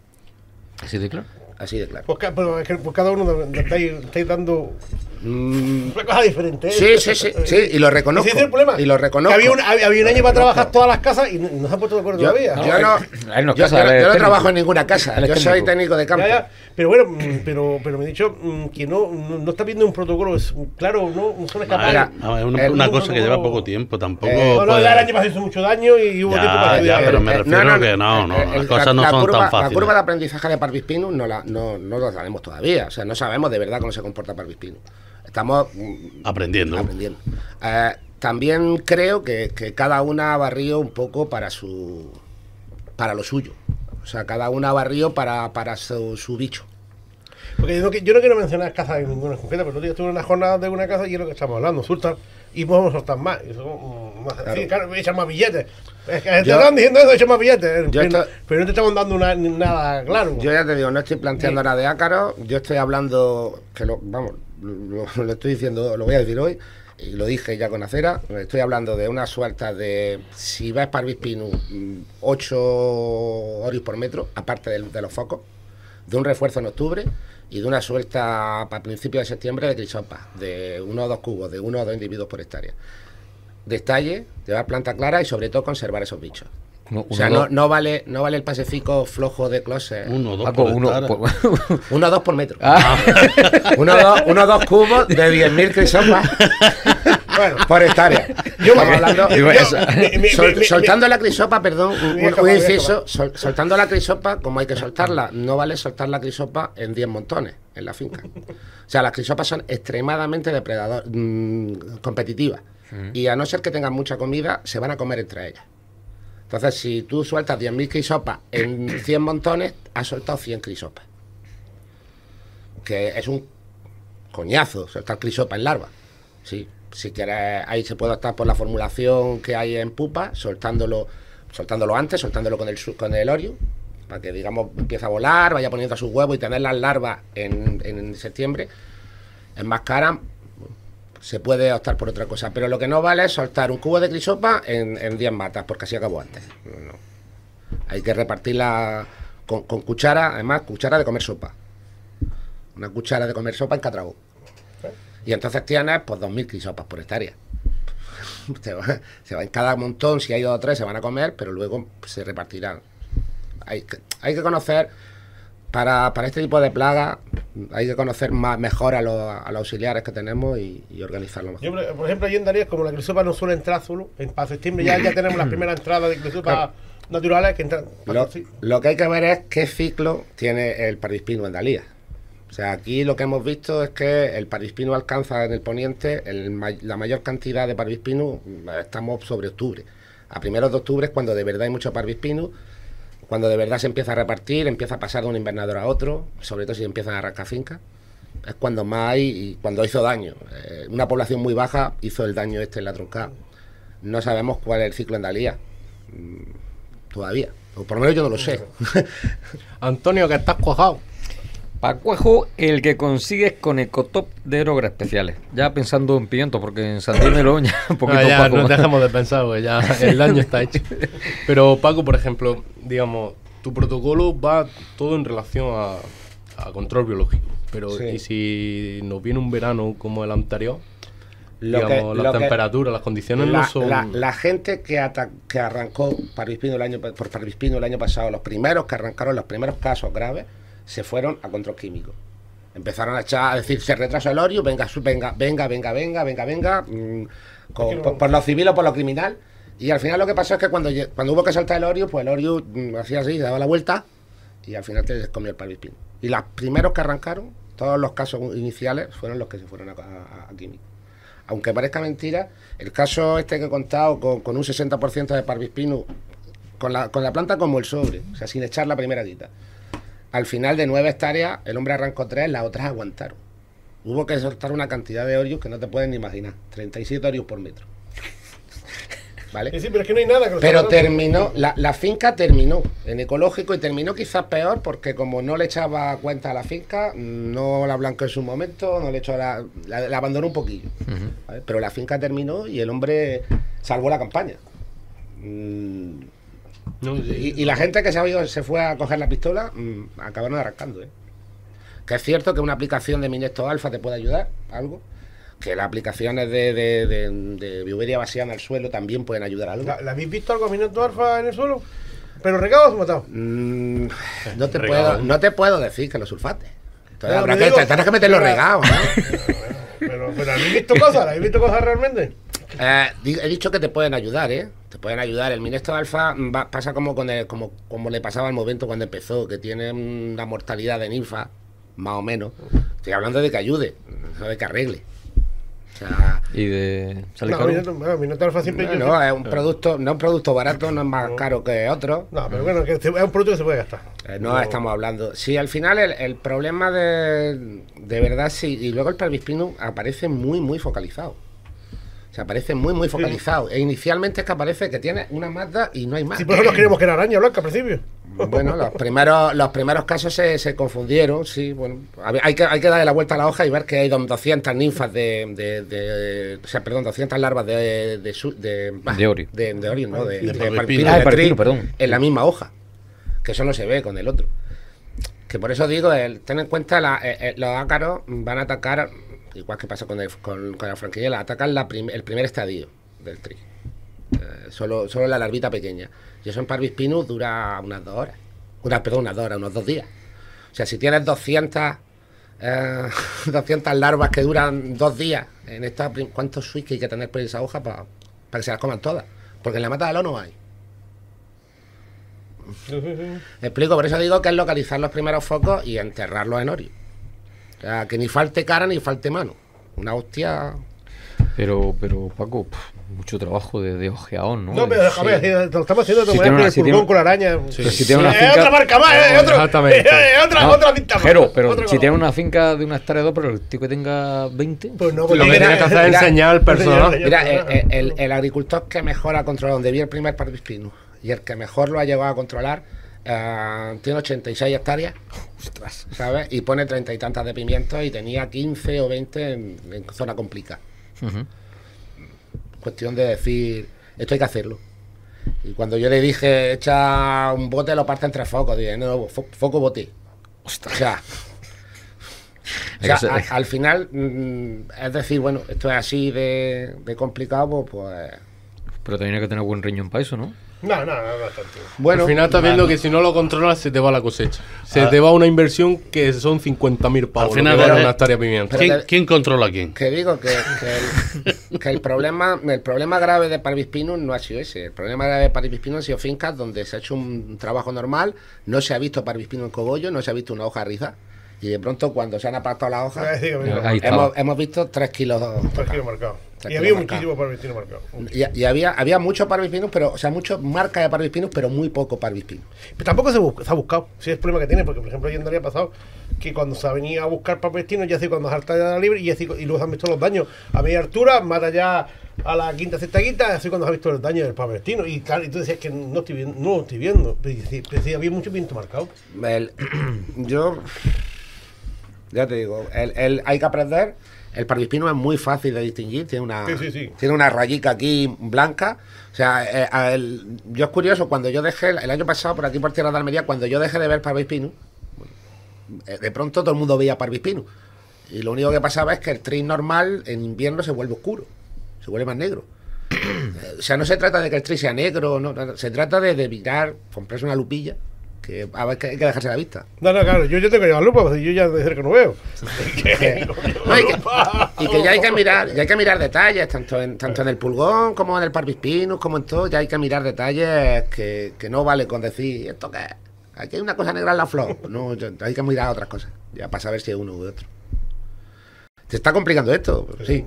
Así de claro. Así de claro. Pues, ca- pero es que por cada uno de- de- estáis, estáis dando Mm, una cosa diferente. ¿eh? sí, sí, sí, sí, y lo reconozco. Ese es el problema. Y lo reconozco. Que había, un, había había un Lo año para reconozco. trabajar todas las casas y no, no se han puesto de acuerdo Yo, todavía. yo no, Hay unos yo- casas, yo no- él es yo no técnico. trabajo en ninguna casa. Él es Yo soy técnico. técnico de campo. Ya, ya. Pero bueno, mm, pero, pero me he dicho mm, que no, no, no está viendo un protocolo. Es, claro, no, no son Ah, capaces. Mira, ah, es una, el- una un cosa que protocolo- lleva poco tiempo, tampoco. Eh, no, no, puede- ya el año pasado hizo mucho daño y hubo Ya, tiempo para ya, estudiar. pero me Eh, refiero que no, no, eh, las el- cosas la- no la son curva- tan fáciles. La curva de aprendizaje de Parvispinus no la, no, no la sabemos todavía. O sea, no sabemos de verdad cómo se comporta Parvispinus. Estamos mm, Aprendiendo. aprendiendo. Eh, también creo que, que cada una ha barrido un poco para su para lo suyo. O sea, cada una ha barrido para, para su, su bicho. Porque yo no, qui- yo no quiero mencionar casas en ninguna en concreta, pero el otro día estuve en una jornada de una casa y es lo que estamos hablando, sueltan y podemos soltar más. Y eso, mm, más Claro. sí, claro, echan más billetes. Es que te Yo- están diciendo eso, echan más billetes. Yo pero, esto- pero no te estamos dando una- ni nada claro. Yo ya te digo, no estoy planteando Sí. nada de ácaro. Yo estoy hablando, que lo, vamos, lo, lo estoy diciendo, lo voy a decir hoy, y lo dije ya con Acera. Estoy hablando de una suelta de, si ves Parvispinus, ocho Orius por metro, aparte del- de, los focos, de un refuerzo en octubre y de una suelta para principios de septiembre de Crisopa, de uno o dos cubos, de uno o dos individuos por hectárea. Destalle, llevar planta clara y sobre todo conservar esos bichos. Uno, O sea, uno, no, dos. no vale no vale el pacifico flojo de closet. Uno o dos Paco, por uno, hectárea. por- Uno o dos por metro. Ah. Uno o dos, uno o dos cubos de diez mil crisopas Bueno, por hectárea. Yo- Estamos hablando. Digo, yo- eso. mi- mi- Sol- mi- mi- soltando la crisopa, perdón, un, Voy a un acabar, voy a inciso, acabar. sol- soltando la crisopa, como hay que soltarla, no vale soltar la crisopa en diez montones en la finca. O sea, las crisopas son extremadamente depredador, mm, competitivas. Y a no ser que tengan mucha comida, se van a comer entre ellas. Entonces, si tú sueltas diez mil crisopas en cien montones, has soltado cien crisopas. Que es un coñazo soltar crisopa en larva. Sí, si quieres, ahí se puede optar por la formulación que hay en pupa, soltándolo, soltándolo antes, soltándolo con el, con el orio, para que, digamos, empiece a volar, vaya poniendo a sus huevos y tener las larvas en, en septiembre. Es más cara, se puede optar por otra cosa, pero lo que no vale es soltar un cubo de crisopa en, en diez matas, porque así acabó antes. No. Hay que repartirla con, con cuchara, además, cuchara de comer sopa. Una cuchara de comer sopa en cada dragón. Y entonces tienes, pues, dos mil crisopas por hectárea. Se va, se va en cada montón, si hay dos o tres se van a comer, pero luego se repartirán. Hay que, hay que conocer, para, para este tipo de plagas, hay que conocer más mejor a los, a los auxiliares que tenemos y, y organizarlo mejor. Yo, por ejemplo, allí en Darío, como la crisopa no suele entrar solo, en, para septiembre ya, ya tenemos las primeras entradas de crisopas claro. naturales que entran. Lo, lo que hay que ver es qué ciclo tiene el parvispino en Dalía. O sea, aquí lo que hemos visto es que el parvispino alcanza en el poniente el, la mayor cantidad de parvispino, estamos sobre octubre. A primeros de octubre es cuando de verdad hay mucho parvispino, cuando de verdad se empieza a repartir, empieza a pasar de un invernador a otro, sobre todo si empiezan a arrancar fincas. Es cuando más hay y cuando hizo daño. Eh, una población muy baja hizo el daño este en la troncada. No sabemos cuál es el ciclo en Dalía. Mm, todavía. O por lo menos yo no lo sé. Antonio, que estás cuajado. Pacuejo, el que consigues con Ecotop de Aerogra Especiales. Ya pensando en pimiento, porque en Santiago de Loña un poquito no, ya, Paco. No dejamos de pensar, porque ya el daño está hecho. Pero Paco, por ejemplo, digamos, tu protocolo va todo en relación a, a control biológico. Pero sí. ¿y si nos viene un verano como el anterior? Lo digamos, que, las lo temperaturas, que, las condiciones la, no son... La, la gente que, ata, que arrancó parvispino el año, por parvispino el año pasado, los primeros que arrancaron, los primeros casos graves, se fueron a control químico. Empezaron a echar, a decir, se retrasa el orio, venga, venga, venga, venga, venga, venga, venga, mmm, con, por, por lo civil o por lo criminal. Y al final lo que pasó es que cuando, cuando hubo que soltar el orio, pues el orio mmm, hacía así, daba la vuelta y al final te comió el parvispino. Y los primeros que arrancaron, todos los casos iniciales, fueron los que se fueron a, a, a químico. Aunque parezca mentira, el caso este que he contado con, con un sesenta por ciento de parvispino, con la, con la planta como el sobre, o sea, sin echar la primera quita. Al final de nueve hectáreas, el hombre arrancó tres, las otras aguantaron. Hubo que soltar una cantidad de orios que no te pueden ni imaginar. treinta y siete orios por metro. ¿Vale? Sí, sí, pero es que no hay nada. Que pero terminó, la, la finca terminó en ecológico y terminó quizás peor porque como no le echaba cuenta a la finca, no la blanqueó en su momento, no le echó la, la, la abandonó un poquillo. Uh-huh. ¿Vale? Pero la finca terminó y el hombre salvó la campaña. Mm. No, sí, y, y la gente que se, ha ido, se fue a coger la pistola mmm, acabaron arrancando, ¿eh? Que es cierto que una aplicación de Minesto Alfa te puede ayudar, algo. Que las aplicaciones de, de, de, de Bioveria basiana al suelo también pueden ayudar algo. ¿La, ¿la habéis visto algo Minesto Alfa en el suelo? ¿Pero regado o matado? Mm, no, te puedo, no te puedo decir que lo sulfates. Entonces no, habrá que, digo, tendrás que meterlo regado, ¿no? pero, pero ¿habéis visto cosas? ¿Habéis visto cosas realmente? Eh, he dicho que te pueden ayudar, ¿eh? Te pueden ayudar. El Minesto Alfa va, pasa como, con el, como como le pasaba al momento cuando empezó, que tiene una mortalidad de ninfa, más o menos. Estoy hablando de que ayude, no de que arregle. O sea, y de no, Minesto, bueno, Minesto Alfa siempre no, no, es un producto, no es un producto barato, no es más no. caro que otro. No, pero bueno, que es un producto que se puede gastar. Eh, no, no estamos hablando. Sí, al final el, el problema de de verdad sí, y luego el parvispino aparece muy muy focalizado. O sea, aparece muy, muy focalizado. Sí. E inicialmente es que aparece que tiene una Mazda y no hay más. Sí, por eso nos creíamos que era araña blanca al principio. Bueno, los primeros los primeros casos se, se confundieron, sí. Bueno, hay que, hay que darle la vuelta a la hoja y ver que hay doscientas ninfas de... de, de o sea, perdón, doscientas larvas de... De, de, de, de Orio. De, de Orio, ¿no? De, de, de, de parpino, ah, de parpino, perdón. En la misma hoja. Que eso no se ve con el otro. Que por eso digo, el, ten en cuenta, la, el, los ácaros van a atacar... Igual que pasa con, el, con, con la franquilla, atacan la prim, el primer estadio del tri. Eh, solo, solo la larvita pequeña. Y eso en parvispinus dura unas dos horas. Una, perdón, unas dos horas, unos dos días. O sea, si tienes doscientas, eh, doscientas larvas que duran dos días, en esta, ¿cuántos switch hay que tener por esa hoja para pa que se las coman todas? Porque en la mata de lo no hay. Explico, por eso digo que es localizar los primeros focos y enterrarlos en orio. O sea, que ni falte cara ni falte mano. Una hostia. Pero, pero Paco, pf, mucho trabajo de, de ojeaón, ¿no? No, pero a ver, si lo estamos haciendo de Si manera tiene una- que el si tiene pulgón un- con la araña. Pero si tiene una Eh, finca- otra marca más, eh, otro. Exactamente. eh, otra, No, otra cinta más. Jero, pero Otro si color. tiene una finca de una hectárea dos, pero el tío que tenga veinte. Pues no, Lo pues que mira, tienes que hacer es mira, enseñar al personal. Mira, el, el- el- el agricultor que mejor ha controlado, donde vi el primer parvispino, y el que mejor lo ha llegado a controlar, eh, tiene ochenta y seis hectáreas, ¿sabes? Y pone treinta y tantas de pimientos y tenía quince o veinte en, en zona complicada. Ujú. Cuestión de decir, esto hay que hacerlo. Y cuando yo le dije, echa un bote, lo parte en tres focos, dije, no, fo- foco, bote. O sea, o sea, Hay que ser- a- al final, mm, es decir, bueno, esto es así de, de complicado, pues, pues Pero también hay que tener buen riñón para eso, ¿no? No, no, no, no es tanto. bueno. Al final estás viendo que si no lo controlas se te va la cosecha. Se Ah. te va una inversión que son cincuenta mil pavos. Al final lo que vale de- una hectárea de pimiento. Pero ¿Quién, que- quién controla a quién? Que digo que, que el, que el problema el problema grave de Parvispinus no ha sido ese. El problema grave de Parvispinus ha sido fincas donde se ha hecho un trabajo normal, no se ha visto Parvispinus en cogollo, no se ha visto una hoja rizada. Y de pronto cuando se han apartado las Ah, hojas, sí, que mira, Ahí está. hemos, hemos visto tres kilos. tres kilos marcados. Tres Y había kilos muchísimo para el vecino marcado. Y, y había, había mucho Parvispinus, pero, o sea, muchas marcas de Parvispinus, pero muy poco Parvispinus. Pero tampoco se, busca, se ha buscado. Sí, es el problema que tiene, porque por ejemplo, ayer ha pasado que cuando se venía a buscar papeltino, ya así cuando salta ya libre, y, así, y luego se han visto los daños a media altura, mata ya a la quinta, sexta quinta, así cuando se ha visto los daños del papeltino. Y claro, y tú decías que no estoy viendo, no lo estoy viendo. Pero, sí, pero sí, había mucho viento marcado. El- yo, ya te digo, el, el- hay que aprender. El parvispino es muy fácil de distinguir, tiene una, Sí, sí, sí. tiene una rayica aquí blanca. O sea, eh, a el- yo es curioso, cuando yo dejé, el año pasado por aquí por Tierra de Almería, cuando yo dejé de ver parvispino, eh, de pronto todo el mundo veía parvispino. Y lo único que pasaba es que el tris normal en invierno se vuelve oscuro, se vuelve más negro. Eh, O sea, no se trata de que el tris sea negro, no, no, se trata de, de mirar, comprarse una lupilla, que a ver que hay que dejarse la vista. No, no, claro, yo, yo tengo que llevar lupa, porque yo ya de cerca no veo. No, y, que, y que ya hay que mirar, ya hay que mirar detalles, tanto en, tanto en el pulgón como en el parvispinus, como en todo, ya hay que mirar detalles que, que no vale con decir, ¿esto qué es? Aquí hay una cosa negra en la flor. No, yo- hay que mirar otras cosas, ya para saber si es uno u otro. ¿Te está complicando esto? Sí.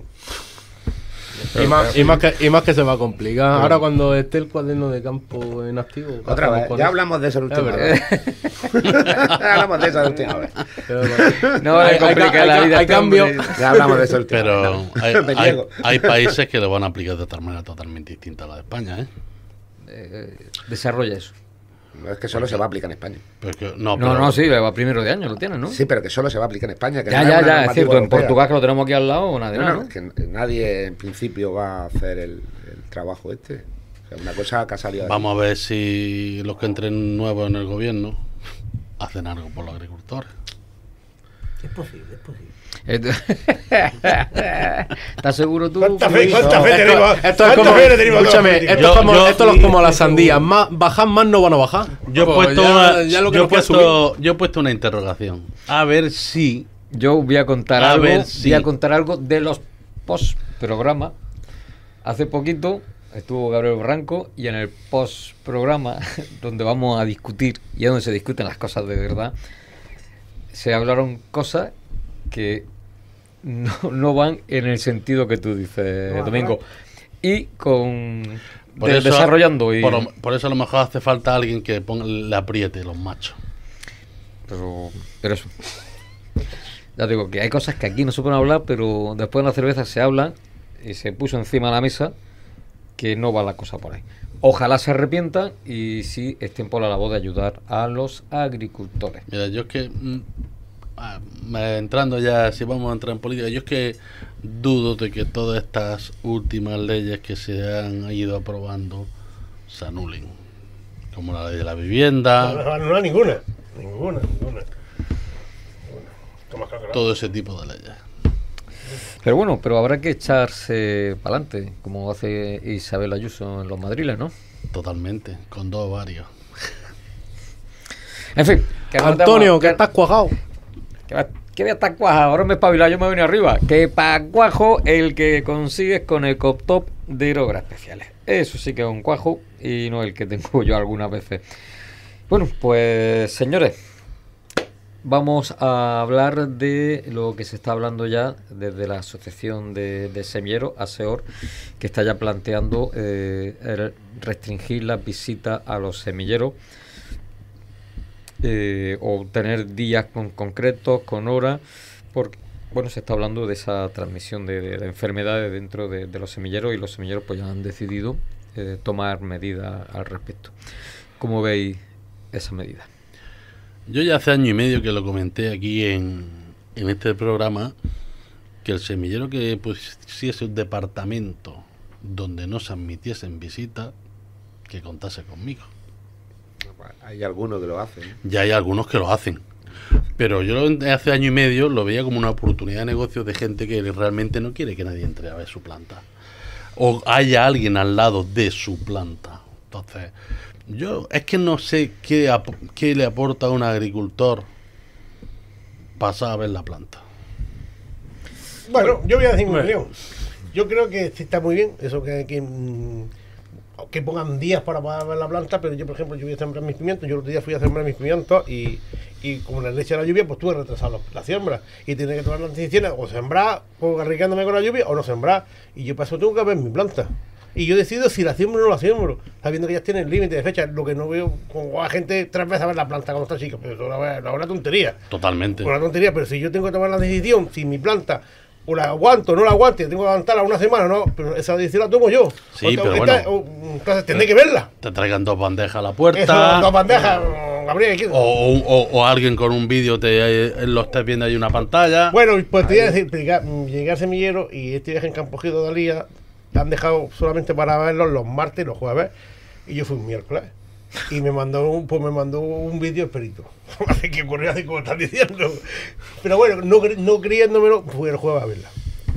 Y más, y, más que, y más que se va a complicar. Ahora cuando esté el cuaderno de campo en activo. ¿qué Otra hacemos vez, con ya eso? hablamos de eso la Es última verdad. vez. Ya hablamos de eso la última vez. Pero bueno. No le Hay- hay- complique hay- la vida a hay este cambio. hombre. Ya hablamos de eso la última Pero vez. hay, Me hay- niego. hay países que lo van a aplicar de otra manera totalmente distinta a la de España, ¿eh? Eh, desarrolla eso. No, es que solo se va a aplicar en España. Pero que- no, No, pero- no, sí, va primero de año, lo tienes, ¿no? Sí, pero que solo se va a aplicar en España. Que ya, no ya, una ya, es normativa cierto, en europea. Portugal, que lo tenemos aquí al lado, nada de No, nada, no, ¿no? que nadie en principio va a hacer el, el trabajo este. O sea, una cosa que ha salido de Vamos a ver si los que entren nuevos en el gobierno hacen algo por los agricultores. Es posible, es posible. ¿Estás seguro tú? ¿Cuánta fe, Luis? cuánta No, fe esto, tenemos? esto es ¿Cuánta como, fe le tenemos a los escúchame, políticos? esto, es como, Yo- esto es como las sandías. Más, bajar más no van a bajar. Yo he Pues puesto, ya- una, ya lo que yo he nos queda es puesto, yo he puesto una interrogación. A ver si Yo voy a contar A algo, ver voy si- a contar algo de los post-programas. Hace poquito estuvo Gabriel Barranco y en el post-programa, donde vamos a discutir, y es donde se discuten las cosas de verdad, se hablaron cosas que no, no van en el sentido que tú dices, No, Domingo. Y con por de- eso, desarrollando y por, por eso a lo mejor hace falta alguien que ponga, le apriete los machos. pero, pero eso. Ya te digo que hay cosas que aquí no se pueden hablar, pero después de la cerveza se hablan y se puso encima de la mesa que no va la cosa por ahí. Ojalá se arrepientan y sí estén por la labor de ayudar a los agricultores. Mira, yo es que mm, ah, me- entrando ya, si vamos a entrar en política, yo es que dudo de que todas estas últimas leyes que se han ido aprobando se anulen, como la ley de la No, vivienda, no, no, no, ninguna. Ninguna, ninguna. Toma, claro, claro. todo ese tipo de leyes. Pero bueno, pero habrá que echarse para adelante, como hace Isabel Ayuso en los madriles, ¿no? Totalmente, con dos varios. En fin, que nos Antonio, demos- que estás cuajado. Que, va- que voy a estar cuaja, ahora me he espabilado, yo me he venido arriba. Que pa' cuajo el que consigues con el cop top de Aerogras Especiales. Eso sí que es un cuajo y no el que tengo yo algunas veces. Bueno, pues señores, vamos a hablar de lo que se está hablando ya desde la Asociación de, de Semilleros, ASEOR, que está ya planteando eh, el restringir las visitas a los semilleros eh, o tener días con, concretos, con horas, porque bueno, se está hablando de esa transmisión de, de, de enfermedades dentro de, de los semilleros, y los semilleros pues ya han decidido eh, tomar medidas al respecto. ¿Cómo veis esa medida? Yo ya hace año y medio que lo comenté aquí en, en este programa, que el semillero que pusiese un departamento donde no se admitiesen visitas, que contase conmigo. Hay algunos que lo hacen. Ya hay algunos que lo hacen. Pero yo lo- hace año y medio lo veía como una oportunidad de negocio de gente que realmente no quiere que nadie entre a ver su planta. O haya alguien al lado de su planta. Entonces, yo es que no sé qué, ap- qué le aporta a un agricultor pasar a ver la planta. Bueno, yo voy a decir mi Bueno. opinión. Yo creo que sí está muy bien eso que, que, mm, que pongan días para poder ver la planta, pero yo, por ejemplo, yo voy a sembrar mis pimientos. Yo el otro día fui a sembrar mis pimientos y, y como la leche de la lluvia, pues tuve retrasado la siembra y tenía que tomar las decisiones o sembrar, o arriesgándome con la lluvia, o no sembrar. Y yo para eso tengo que ver mi planta. Y yo decido si la siembro o no la siembro, sabiendo que ya tienen límite de fecha. Lo que no veo, como a gente tres veces a ver la planta cuando está chica, pero eso es una, una, una tontería. Totalmente. Una tontería, pero si yo tengo que tomar la decisión, si mi planta o la aguanto o no la aguante, tengo que aguantarla una semana, no, pero esa decisión la tomo yo. Sí, O- pero esta- bueno. o- entonces tendré que verla. Te traigan dos bandejas a la Eso, puerta. dos bandejas, mm, Gabriel. ¿qué- O, o- o alguien con un vídeo te eh, lo estés viendo ahí en una pantalla. Bueno, pues te voy a decir, llegué, llegué al semillero y este viaje en Campogido de Alía te han dejado solamente para verlos los martes y los jueves, y yo fui un miércoles. Y me mandó un, pues me mandó un vídeo esperito. Así que ocurrió así como están diciendo. Pero bueno, no, cre- no creyéndomelo, fui el jueves a verla.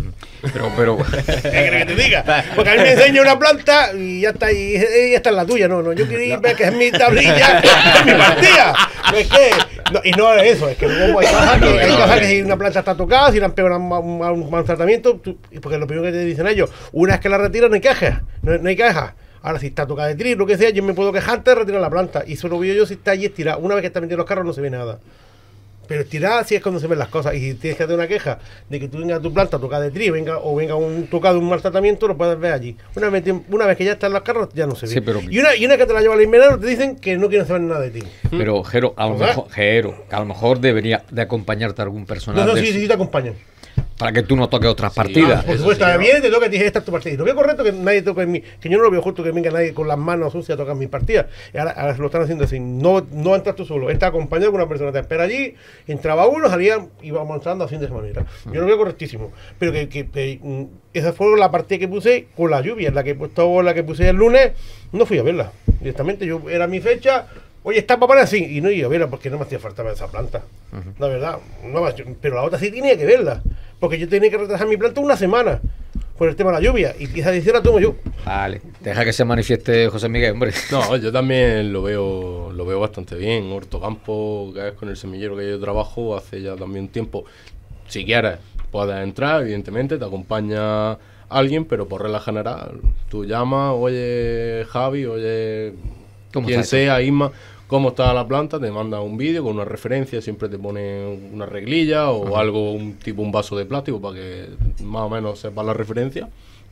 Pero, pero ¿Qué quieres que te diga? Porque a mí me enseña una planta y ya está, y y esta es la tuya. No, no, yo quería ver que es mi tablilla, es mi partida. No es que, no, y no es eso, es que luego hay cosas que, hay cosas que si una planta está tocada, si le han pegado una- un, un mal tratamiento, tú- porque lo primero que te dicen ellos, una vez que la retiran no hay quejas, no, no hay quejas. Ahora, si está tocada de trigo, lo que sea, yo me puedo quejar antes de retirar la planta. Y solo veo yo si está allí estirada. Una vez que está metido en los carros no se ve nada. Pero estirada sí es cuando se ven las cosas. Y si tienes que hacer una queja de que tú vengas a tu planta tocada de trigo, venga, o venga un tocado, un mal tratamiento, lo puedes ver allí. Una vez, una vez que ya está en los carros, ya no se ve. Sí, pero- y, una, y una que te la lleva al invernadero, te dicen que no quieren saber nada de ti. Pero, Jero, a lo Joder. mejor, Jero, que a lo mejor debería de acompañarte algún No, personal no, de sí, eso, sí, te acompañan. para que tú no toques otras Ah, partidas. por eso supuesto, sí, a ¿no? mí te toca, te dije, esta es tu partida. Y lo veo correcto que nadie toque en mí, que yo no lo veo justo que venga nadie con las manos sucias a tocar mis partidas. Y ahora, ahora lo están haciendo así. No, no entras tú solo, estás acompañado con una persona, te espera allí, entraba uno, salía y vamos entrando así de esa manera. Yo lo veo correctísimo. Pero que, que, que, mm, esa fue la partida que puse con la lluvia, la que he puesto, la que puse el lunes, no fui a verla. Directamente, yo era mi fecha. Oye, está para poner así, y no iba a verla porque no me hacía falta ver esa planta. La verdad, no me hacía- pero la otra sí tenía que verla, porque yo tenía que retrasar mi planta una semana por el tema de la lluvia, y esa decisión la tomo yo. Vale, deja que se manifieste José Miguel, hombre. No, yo también lo veo lo veo bastante bien. Hortocampo, que es con el semillero que yo trabajo hace ya también un tiempo. Si quieres, puedes entrar, evidentemente, te acompaña alguien, pero por regla general, tú llamas, oye Javi, oye ¿Cómo quien está sea, Isma, cómo está la planta, te manda un vídeo con una referencia, siempre te pone una reglilla o algo, un tipo un vaso de plástico para que más o menos sepas la referencia,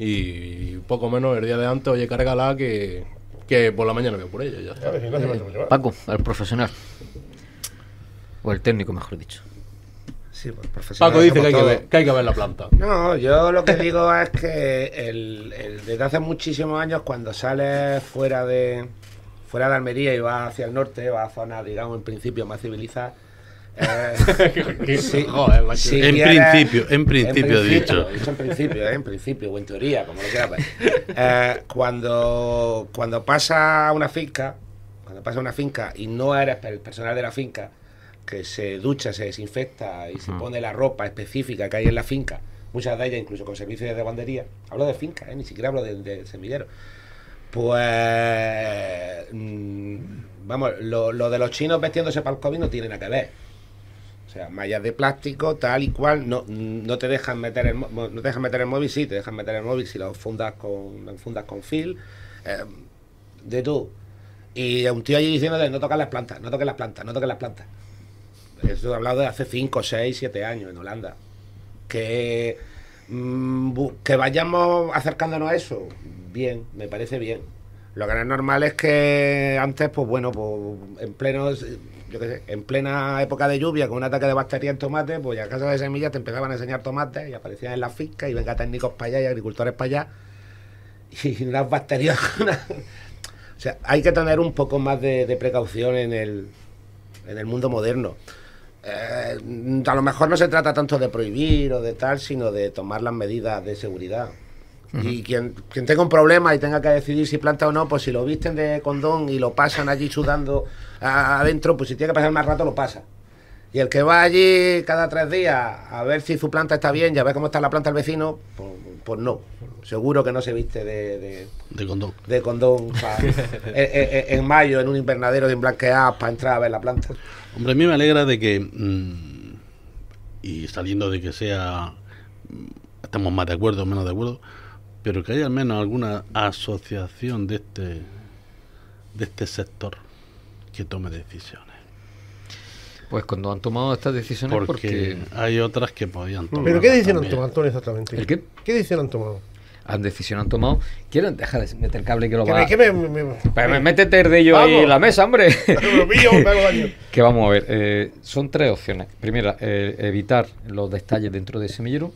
y poco menos el día de antes, oye, cárgala que, que por la mañana veo por ella, ya está. A ver, si no hace falta mucho más. Paco, el profesional. O el técnico, mejor dicho. Sí, pues profesional. Paco dice que hay que, somos ver, todos. que hay que ver la planta. No, yo lo que digo es que el, el- desde hace muchísimos años, cuando sales fuera de fuera de Almería y vas hacia el norte, vas a zonas, digamos, en principio más civilizadas, eh, sí, Joder, macho. si En quieres- principio, en principio he dicho. he dicho en principio, eh, en principio, o en teoría, como lo quieras ver. Eh, cuando, cuando pasa a una finca, cuando pasa a una finca y no eres el personal de la finca, que se ducha, se desinfecta y se pone la ropa específica que hay en la finca, muchas de ellas incluso con servicios de lavandería, hablo de finca, eh, ni siquiera hablo de, de semillero, pues mm, vamos, lo, lo de los chinos vestiéndose para el COVID no tiene nada que ver. O sea, mallas de plástico, tal y cual, no, no te dejan meter el, mo- no te dejan meter el móvil, sí, te dejan meter el móvil si lo fundas con, lo fundas con fil, eh, de tú. Y un tío allí diciéndote, no toques las plantas, no toques las plantas, no toques las plantas. Esto he hablado de hace cinco, seis, siete años en Holanda. Que, mm, bu- que vayamos acercándonos a eso, bien, me parece bien. Lo que no es normal es que antes, pues bueno, pues en pleno, yo qué sé, en plena época de lluvia, con un ataque de bacteria en tomate, pues ya a casa de semillas te empezaban a enseñar tomates y aparecían en las fincas y venga técnicos para allá y agricultores para allá. Y unas bacterias. una- O sea, hay que tener un poco más de, de precaución en el, en el mundo moderno. Eh, a lo mejor no se trata tanto de prohibir o de tal, sino de tomar las medidas de seguridad. Uh-huh. Y quien, quien tenga un problema y tenga que decidir si planta o no, pues si lo visten de condón y lo pasan allí sudando a- adentro, pues si tiene que pasar más rato, lo pasa. Y el que va allí cada tres días a ver si su planta está bien y a ver cómo está la planta del vecino, pues, pues no. Seguro que no se viste de, de, De condón. de condón pa- en, en- en mayo en un invernadero de blanqueadas para entrar a ver la planta. Hombre, a mí me alegra de que, mmm, y saliendo de que sea, mm, estamos más de acuerdo o menos de acuerdo, pero que haya al menos alguna asociación de este, de este sector que tome decisiones. Pues cuando han tomado estas decisiones, Porque, porque, hay otras que podían tomar. ¿Pero qué decisión han también. tomado, Antonio, exactamente? ¿El qué? ¿Qué decisión han tomado? han decisión han tomado. Quieren dejar de meter cable que lo Que va me, que me, me, me- Pues me- métete el de ello ahí Vamos. en la mesa, hombre. Lo pillo, me hago daño. Que vamos a ver, eh, son tres opciones. Primera, eh, evitar los detalles dentro del semillero,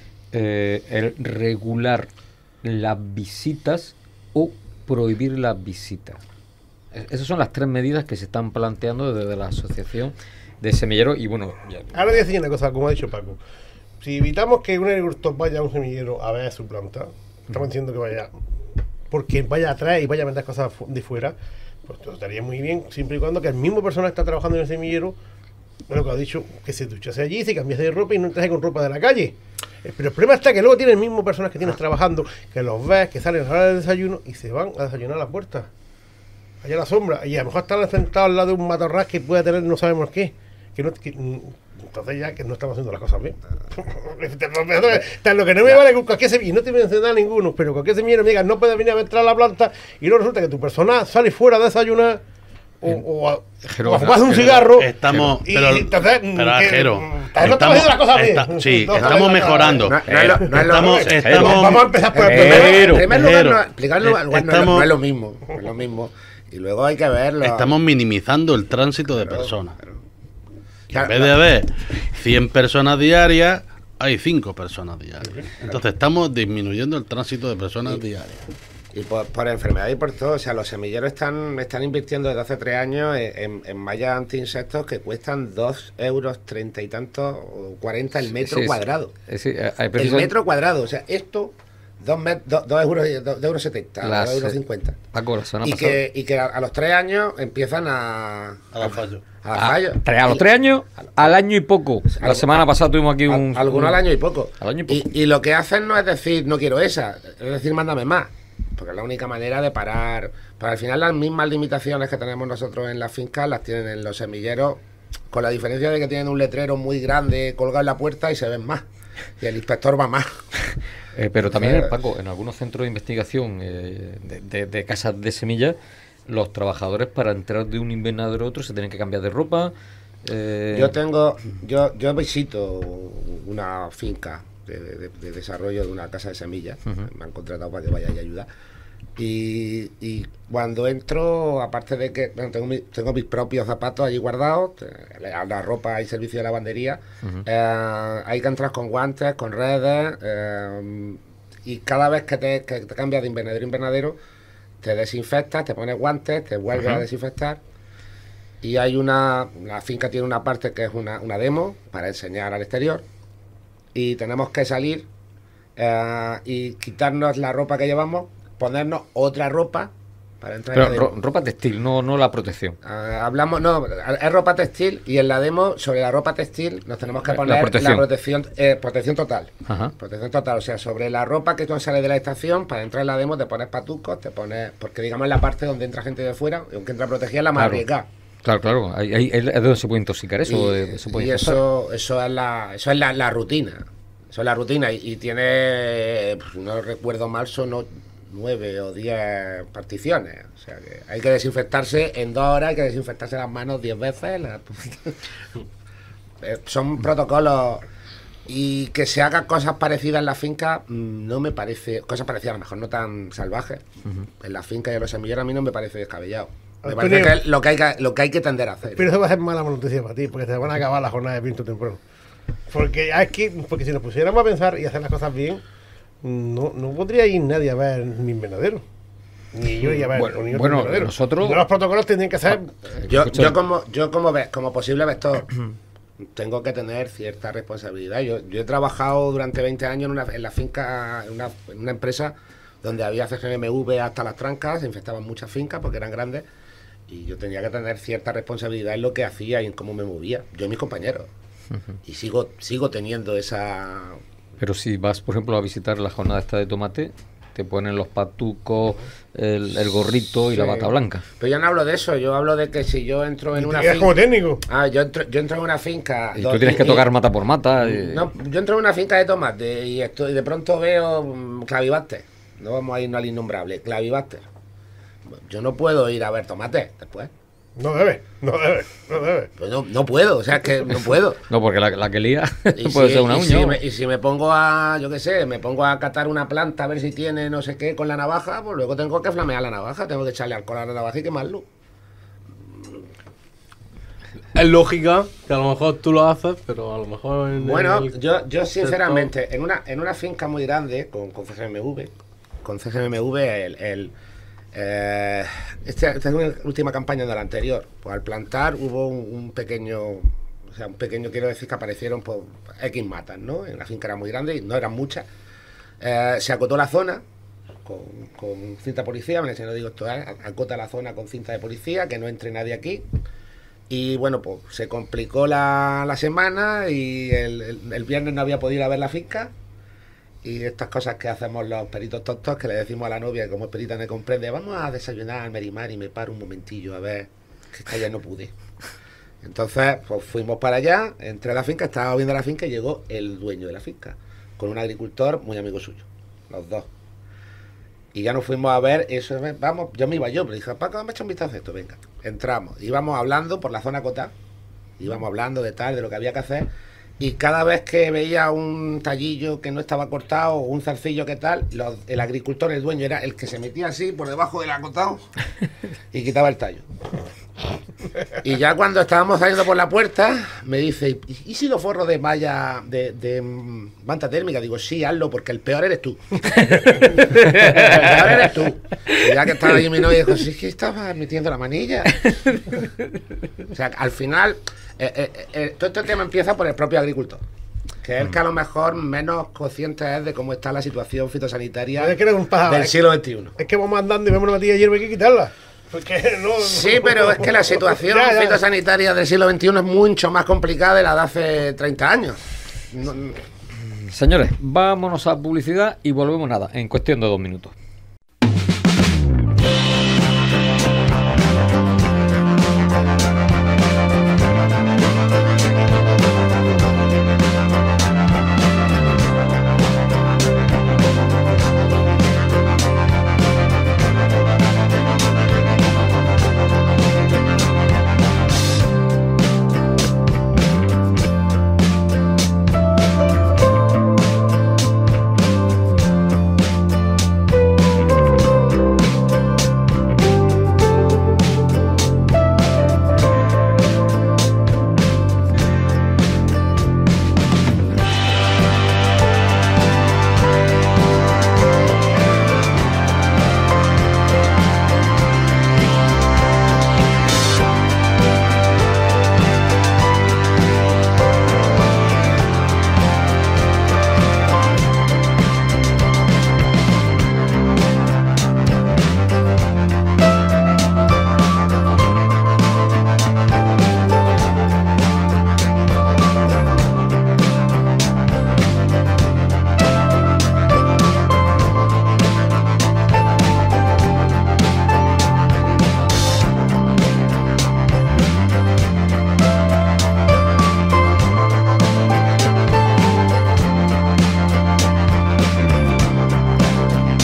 eh, el regular las visitas o prohibir las visitas. Es- Esas son las tres medidas que se están planteando desde la asociación de semilleros y bueno, ya- Ahora voy a decir una cosa, como ha dicho Paco. Si evitamos que un agricultor vaya a un semillero a ver su planta, estamos diciendo que vaya porque vaya atrás y vaya a vender cosas fu- de fuera, pues todo estaría muy bien, siempre y cuando que el mismo persona que está trabajando en el semillero, lo que ha dicho, que se duchase allí, se cambiase de ropa y no entrase con ropa de la calle. Eh, Pero el problema está que luego tiene el mismo personas que tienes trabajando, que los ves, que salen a la hora del desayuno y se van a desayunar a la puerta. Allá a la sombra. Y a lo mejor están sentados al lado de un matorral que puede tener no sabemos qué. Que no, que, mm, entonces ya que no estamos haciendo las cosas bien. Lo que no me vale con cualquier semillero, y no te voy a mencionar ninguno, pero cualquier semillero me diga no puedes venir a entrar a la planta y no resulta que tu persona sale fuera a desayunar o, o a, Jero, o a fumarse un Pero cigarro. Estamos, Y- pero, y entonces, pero que- Jero, no estamos haciendo las cosas bien. está- sí, No, estamos no, no, mejorando. No, no es lo- no es lo- Estamos, Jero, estamos, Vamos a empezar por el Jero, primero. En primer lugar, Jero, no, explicarlo eh, igual no, es lo- estamos- no es lo mismo. No es lo mismo. Y luego hay que verlo. estamos minimizando el tránsito de personas. Y en Claro, vez de haber cien personas diarias, hay cinco personas diarias. Entonces estamos disminuyendo el tránsito de personas diarias. Y por, por enfermedad y por todo, o sea, los semilleros están, están invirtiendo desde hace tres años en, en mallas anti-insectos que cuestan dos euros treinta y tantos, o cuarenta el metro Sí, sí. cuadrado. Eh, sí, eh, hay El preciso- metro cuadrado, o sea, esto, dos, met- do- dos euros, y- dos, dos euros setenta, Las, dos euros eh, cincuenta. Paco, la semana Y pasada. que, y que a, a los tres años empiezan a... A los fallos. A, dar Ah, fallos. tres- a los Y- tres años, al año y poco. La Al- semana pasada tuvimos aquí un. Al- algunos un- al año y poco. Al año y poco. Y, y lo que hacen no es decir, no quiero esa, es decir, mándame más. Porque es la única manera de parar. Pero al final las mismas limitaciones que tenemos nosotros en las fincas las tienen en los semilleros, con la diferencia de que tienen un letrero muy grande colgado en la puerta y se ven más. Y el inspector va más. Eh, pero también, Eh, Paco, en algunos centros de investigación eh, de, de- de casas de semillas, los trabajadores para entrar de un invernadero a otro se tienen que cambiar de ropa. eh, Yo tengo, yo, yo visito una finca de, de- de desarrollo de una casa de semillas. Ujú. Me han contratado para que vaya y ayudar. Y, y cuando entro, aparte de que bueno, tengo, mi- tengo mis propios zapatos allí guardados, eh, la, la ropa y servicio de lavandería, Ujú. eh, hay que entrar con guantes, con redes, eh, y cada vez que te, que te cambias de invernadero a invernadero, te desinfectas, te pones guantes, te vuelves Ujú. a desinfectar. Y hay una, la finca tiene una parte que es una, una demo para enseñar al exterior. Y tenemos que salir eh, y quitarnos la ropa que llevamos, ponernos otra ropa para entrar pero en la demo. ro- ropa textil, no, no la protección. Ah, hablamos, no, es ropa textil y en la demo, sobre la ropa textil, nos tenemos que La poner la protección. protección, eh, protección total. Ajá. Protección total, o sea, sobre la ropa que tú sales de la estación, para entrar en la demo te pones patucos, te pones, porque digamos en la parte donde entra gente de fuera, aunque entra protegida, es la más Claro. arriesgada. Claro, claro. Ahí, ahí es donde se puede intoxicar eso. Y, eh, se puede y infectar. eso, eso es la, eso es la, la rutina. Eso es la rutina. Y, y tiene, pues, no recuerdo mal, son o- nueve o diez particiones. O sea que hay que desinfectarse en dos horas, hay que desinfectarse las manos diez veces. la- eh, son protocolos y que se hagan cosas parecidas en la finca mm, no me parece, cosas parecidas a lo mejor no tan salvajes, uh-huh. en la finca y en los semilleros a mí no me parece descabellado. Me parece que es lo que hay que, lo que hay que tender a hacer. Pero eso va a ser mala noticia para ti, porque te van a acabar la jornada de viento temprano. Porque es que, porque si nos pusiéramos a pensar y hacer las cosas bien, no, no podría ir nadie a ver mi invernadero. Ni yo iría a ver bueno, ni bueno invernadero. nosotros los protocolos tendrían que ser. Yo, yo como, yo como ves, como posible vector, tengo que tener cierta responsabilidad. Yo, yo he trabajado durante veinte años en, una, en la finca, en una, en una empresa donde había C G M V hasta las trancas, se infectaban muchas fincas porque eran grandes. Y yo tenía que tener cierta responsabilidad en lo que hacía y en cómo me movía. Yo y mis compañeros. Uh-huh. Y sigo sigo teniendo esa... Pero si vas, por ejemplo, a visitar la jornada esta de tomate, te ponen los patucos, el, el gorrito y sí. la bata blanca. Pero yo no hablo de eso. Yo hablo de que si yo entro en una finca... como técnico. Ah, yo entro, yo entro en una finca... Y tú tienes que tocar mata por mata. Y... No, yo entro en una finca de tomate y, estoy, y de pronto veo um, Clavibacter. No vamos a irnos al innombrable. Clavibacter. Yo no puedo ir a ver tomate después. No debe, no debe, no debe. Pues no, no puedo, o sea, es que no puedo. No, porque la, la que lía y puede si, ser una y uña. Si me, y si me pongo a, yo qué sé, me pongo a catar una planta a ver si tiene no sé qué con la navaja, pues luego tengo que flamear la navaja, tengo que echarle alcohol a la navaja y quemarlo. Es lógica que a lo mejor tú lo haces, pero a lo mejor... En bueno, el yo, yo sinceramente, sector... en una en una finca muy grande, con, con C G M V, con C G M V el... el Eh, esta, esta es una última campaña de la anterior. Pues al plantar hubo un, un pequeño, o sea, un pequeño, quiero decir que aparecieron pues, X matas, ¿no? En la finca era muy grande y no eran muchas. Eh, se acotó la zona con, con cinta policía, me lo digo esto, ¿eh? Acota la zona con cinta de policía, que no entre nadie aquí. Y bueno, pues se complicó la, la semana y el, el, el viernes no había podido ir a ver la finca. Y estas cosas que hacemos los peritos tontos, que le decimos a la novia, que como es perita me comprende, vamos a desayunar al Merimar y me paro un momentillo a ver, que es que ayer no pude. Entonces, pues fuimos para allá, entré a la finca, estaba viendo la finca y llegó el dueño de la finca, con un agricultor muy amigo suyo, los dos. Y ya nos fuimos a ver eso, vamos, yo me iba yo, pero dije, Paco, me echa un vistazo a esto, venga. Entramos, íbamos hablando por la zona cota, íbamos hablando de tal, de lo que había que hacer. Y cada vez que veía un tallillo que no estaba cortado o un zarcillo que tal, los, el agricultor, el dueño, era el que se metía así por debajo del acotado y quitaba el tallo. Y ya cuando estábamos saliendo por la puerta, me dice, ¿y, y si lo forro de malla, de, de manta térmica? Digo, sí, hazlo, porque el peor eres tú. El peor eres tú. Y ya que estaba ahí mi novia, dijo, sí, es que estabas metiendo la manilla. O sea, al final... Eh, eh, eh, todo este tema empieza por el propio agricultor, que es el que a lo mejor menos consciente es de cómo está la situación fitosanitaria es que eres un pájaro, del es siglo veintiuno. Es que vamos andando y vemos una matilla de hierba y hay que quitarla. Porque no, sí, pero es que la situación ya, ya. fitosanitaria del siglo veintiuno es mucho más complicada de la de hace treinta años. No, no. Señores, vámonos a publicidad y volvemos nada, en cuestión de dos minutos.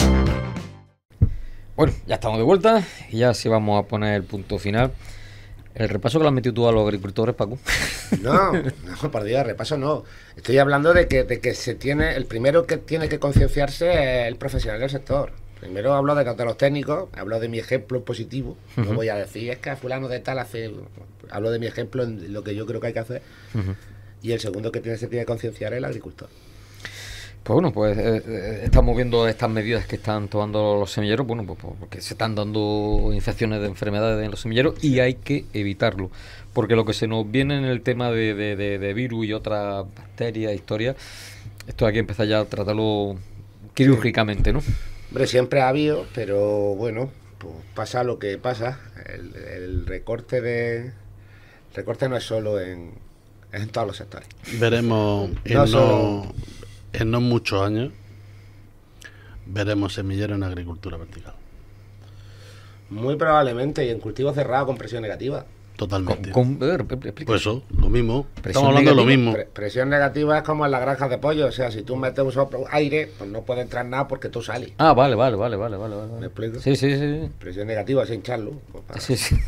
Bueno, ya estamos de vuelta y ya sí vamos a poner el punto final El repaso que le has metido tú a los agricultores, Paco. No, no, por Dios, repaso no. Estoy hablando de que, de que se tiene, el primero que tiene que concienciarse es el profesional del sector. Primero hablo de, de los técnicos, hablo de mi ejemplo positivo. Uh-huh. No voy a decir, es que a fulano de tal hace... Hablo de mi ejemplo en lo que yo creo que hay que hacer. Uh-huh. Y el segundo que tiene, se tiene que concienciar es el agricultor. Pues bueno, pues eh, estamos viendo estas medidas que están tomando los semilleros, bueno, pues porque se están dando infecciones de enfermedades en los semilleros y hay que evitarlo, porque lo que se nos viene en el tema de, de, de, de virus y otras bacterias, historias, esto hay que empezar ya a tratarlo quirúrgicamente, ¿no? Hombre, siempre ha habido, pero bueno, pues pasa lo que pasa, el, el recorte de el recorte no es solo en, en todos los sectores. Veremos en no, solo... En no muchos años veremos semilleros en agricultura vertical. Muy probablemente, y en cultivo cerrado con presión negativa. Totalmente. Con, con, eh, pues eso, lo mismo. Estamos hablando de lo mismo. Pre presión negativa es como en las granjas de pollo. O sea, si tú metes un soplo aire, pues no puede entrar nada porque tú sales. Ah, vale, vale, vale, vale, vale. ¿Me explico? Sí, sí, sí. Presión negativa, sin hincharlo. Pues para... Sí, sí.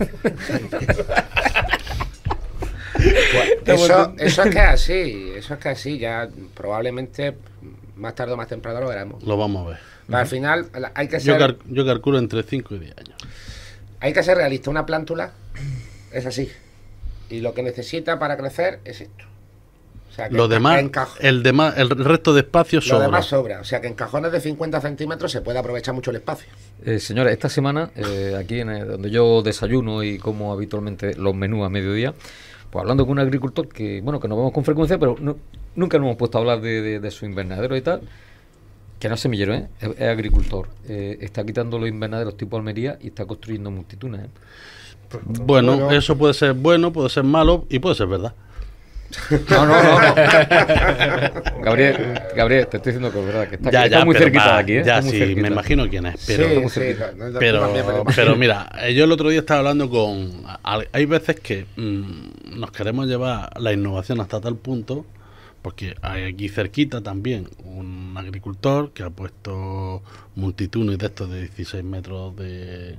Pues eso, eso es que es así, eso es que es así, ya probablemente más tarde o más temprano lo veremos. Lo vamos a ver. Pero al final hay que yo ser... Cal yo calculo entre cinco y diez años. Hay que ser realista, una plántula es así. Y lo que necesita para crecer es esto. O sea, que lo demás, el, demás, el resto de espacio sobra. Lo demás sobra, o sea que en cajones de cincuenta centímetros se puede aprovechar mucho el espacio. Eh, señores, esta semana, eh, aquí en el, donde yo desayuno y como habitualmente los menús a mediodía, pues hablando con un agricultor que, bueno, que nos vemos con frecuencia, pero no, nunca nos hemos puesto a hablar de, de, de su invernadero y tal, que no es semillero, ¿eh? es, es agricultor. Eh, está quitando los invernaderos tipo Almería y está construyendo multitudes. ¿eh? Bueno, bueno, eso puede ser bueno, puede ser malo y puede ser verdad. No, no, no, no. Gabriel, Gabriel, te estoy diciendo que es verdad, que está, ya, aquí, está ya, muy cerquita va, de aquí, ¿eh? Ya, está muy sí, cerquita. Me imagino quién es. Pero, sí, sí, no, no, pero, también, pero, pero mira, yo el otro día estaba hablando con... Hay veces que mmm, nos queremos llevar la innovación hasta tal punto, porque hay aquí cerquita también un agricultor que ha puesto multitudes de estos de dieciséis metros de...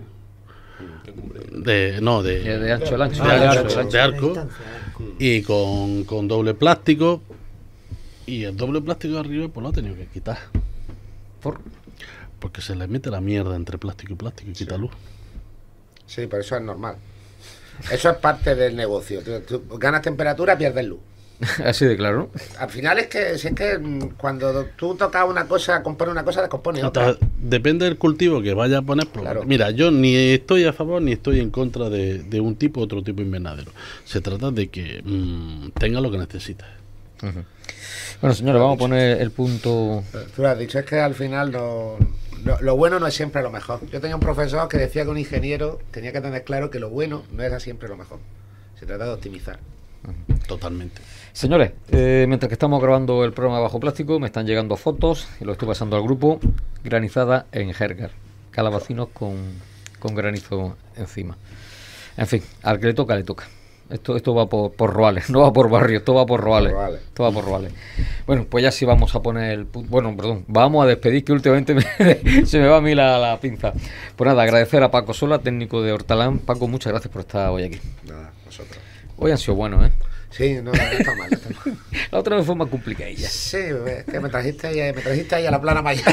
De, no, de, de, de ancho, el ancho, de, de, ancho, ancho, de arco, y con, con doble plástico, y el doble plástico de arriba pues lo ha tenido que quitar. ¿Por? Porque se le mete la mierda entre plástico y plástico y quita sí. luz. Sí, pero eso es normal. Eso es parte del negocio. Tú, tú ganas temperatura, pierdes luz. Así de claro. Al final es que, si es que cuando tú tocas una cosa, compones una cosa, descompone otra. Entonces, depende del cultivo que vaya a poner. Claro. Mira, yo ni estoy a favor ni estoy en contra de, de un tipo u otro tipo de invernadero. Se trata de que mmm, tenga lo que necesita. Uh-huh. Bueno, señores, vamos a poner el punto. Tú lo has dicho, es que al final no, lo, lo bueno no es siempre lo mejor. Yo tenía un profesor que decía que un ingeniero tenía que tener claro que lo bueno no era siempre lo mejor. Se trata de optimizar. Uh-huh. Totalmente. Señores, eh, mientras que estamos grabando el programa Bajo Plástico, me están llegando fotos y lo estoy pasando al grupo. Granizada en Jergar, calabacinos con, con granizo encima. En fin, al que le toca, le toca. Esto, esto va por, por Roales, no va por barrio, esto va por Roales. Por Roales. Esto va por Roales. Bueno, pues ya sí vamos a poner el... Bueno, perdón, vamos a despedir, que últimamente me, se me va a mí la, la pinza. Pues nada, agradecer a Paco Sola, técnico de Hortalán. Paco, muchas gracias por estar hoy aquí. Nada, vosotros. Hoy han sido buenos, ¿eh? Sí, no, no está mal, no está mal. La otra vez fue más complicadilla. Sí, es que me trajiste ahí, me trajiste ahí a la plana mayor.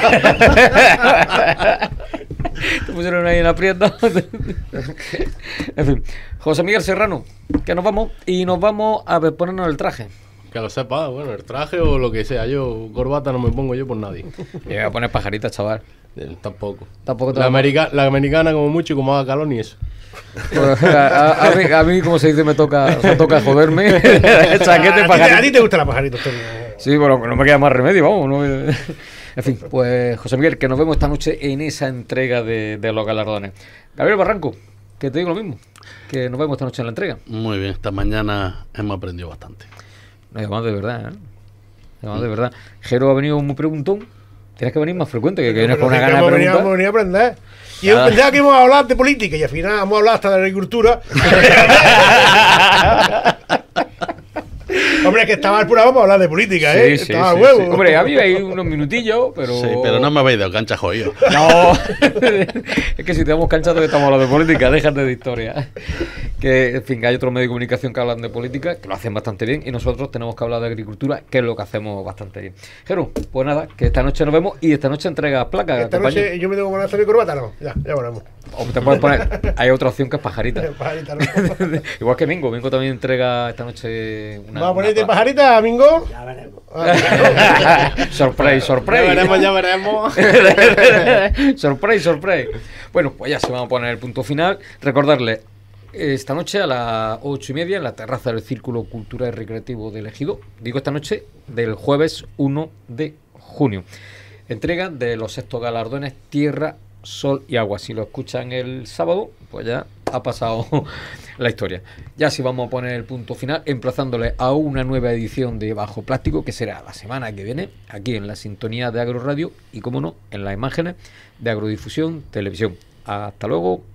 Te pusieron ahí en la prieta. En fin, José Miguel Serrano, que nos vamos y nos vamos a ver, ponernos el traje. Que lo sepa, bueno, el traje o lo que sea. Yo, corbata no me pongo yo por nadie. Me voy a poner pajaritas, chaval. Eh, tampoco. Tampoco te la, vamos... america la americana, como mucho, y como haga calor, ni eso. Pues, a, a, mí, a mí, como se dice, me toca, me toca joderme. Chaquete, a, pajarito. A ti te gusta la pajarita, sí, bueno, no me queda más remedio, vamos. No me... En fin, pues José Miguel, que nos vemos esta noche en esa entrega de, de los galardones. Gabriel Barranco, que te digo lo mismo, que nos vemos esta noche en la entrega. Muy bien, esta mañana hemos aprendido bastante. No, además de verdad, ¿eh? Además de verdad. Jero ha venido muy preguntón. Tienes que venir más frecuente, que, que vienes con una gana de preguntar. Hemos venido a aprender. Y yo pensaba que íbamos a hablar de política y al final hemos hablado hasta de agricultura. Hombre, es que estaba el programa para hablar de política, sí, ¿eh? Sí, estaba sí, a huevo. Sí. Hombre, había ahí unos minutillos, pero... Sí, pero no me habéis dado cancha jodido. No, es que si te damos cancha todavía estamos hablando de política, déjate de historia. que, en fin, hay otros medios de comunicación que hablan de política, que lo hacen bastante bien, y nosotros tenemos que hablar de agricultura, que es lo que hacemos bastante bien. Jeru, pues nada, que esta noche nos vemos y esta noche entregas placas. Esta compañero. noche yo me tengo que poner mi corbata, no, ya, ya veremos. O te puedes poner, hay otra opción que es pajarita. Pajarita, no. Igual que Mingo, Mingo también entrega esta noche una. ¿Vas a ponerte una placa. pajarita, Mingo? Ya veremos. Sorpresa, Ya sorpresa. veremos, ya veremos. Sorpresa, sorpresa. Bueno, pues ya se va a poner el punto final. Recordarle, esta noche a las ocho y media en la terraza del Círculo Cultural y Recreativo del Ejido. Digo esta noche del jueves uno de junio. Entrega de los sextos galardones Tierra, Sol y Agua. Si lo escuchan el sábado, pues ya ha pasado la historia. Ya sí vamos a poner el punto final, emplazándole a una nueva edición de Bajo Plástico, que será la semana que viene, aquí en la sintonía de Agro Radio y, como no, en las imágenes de Agrodifusión Televisión. Hasta luego.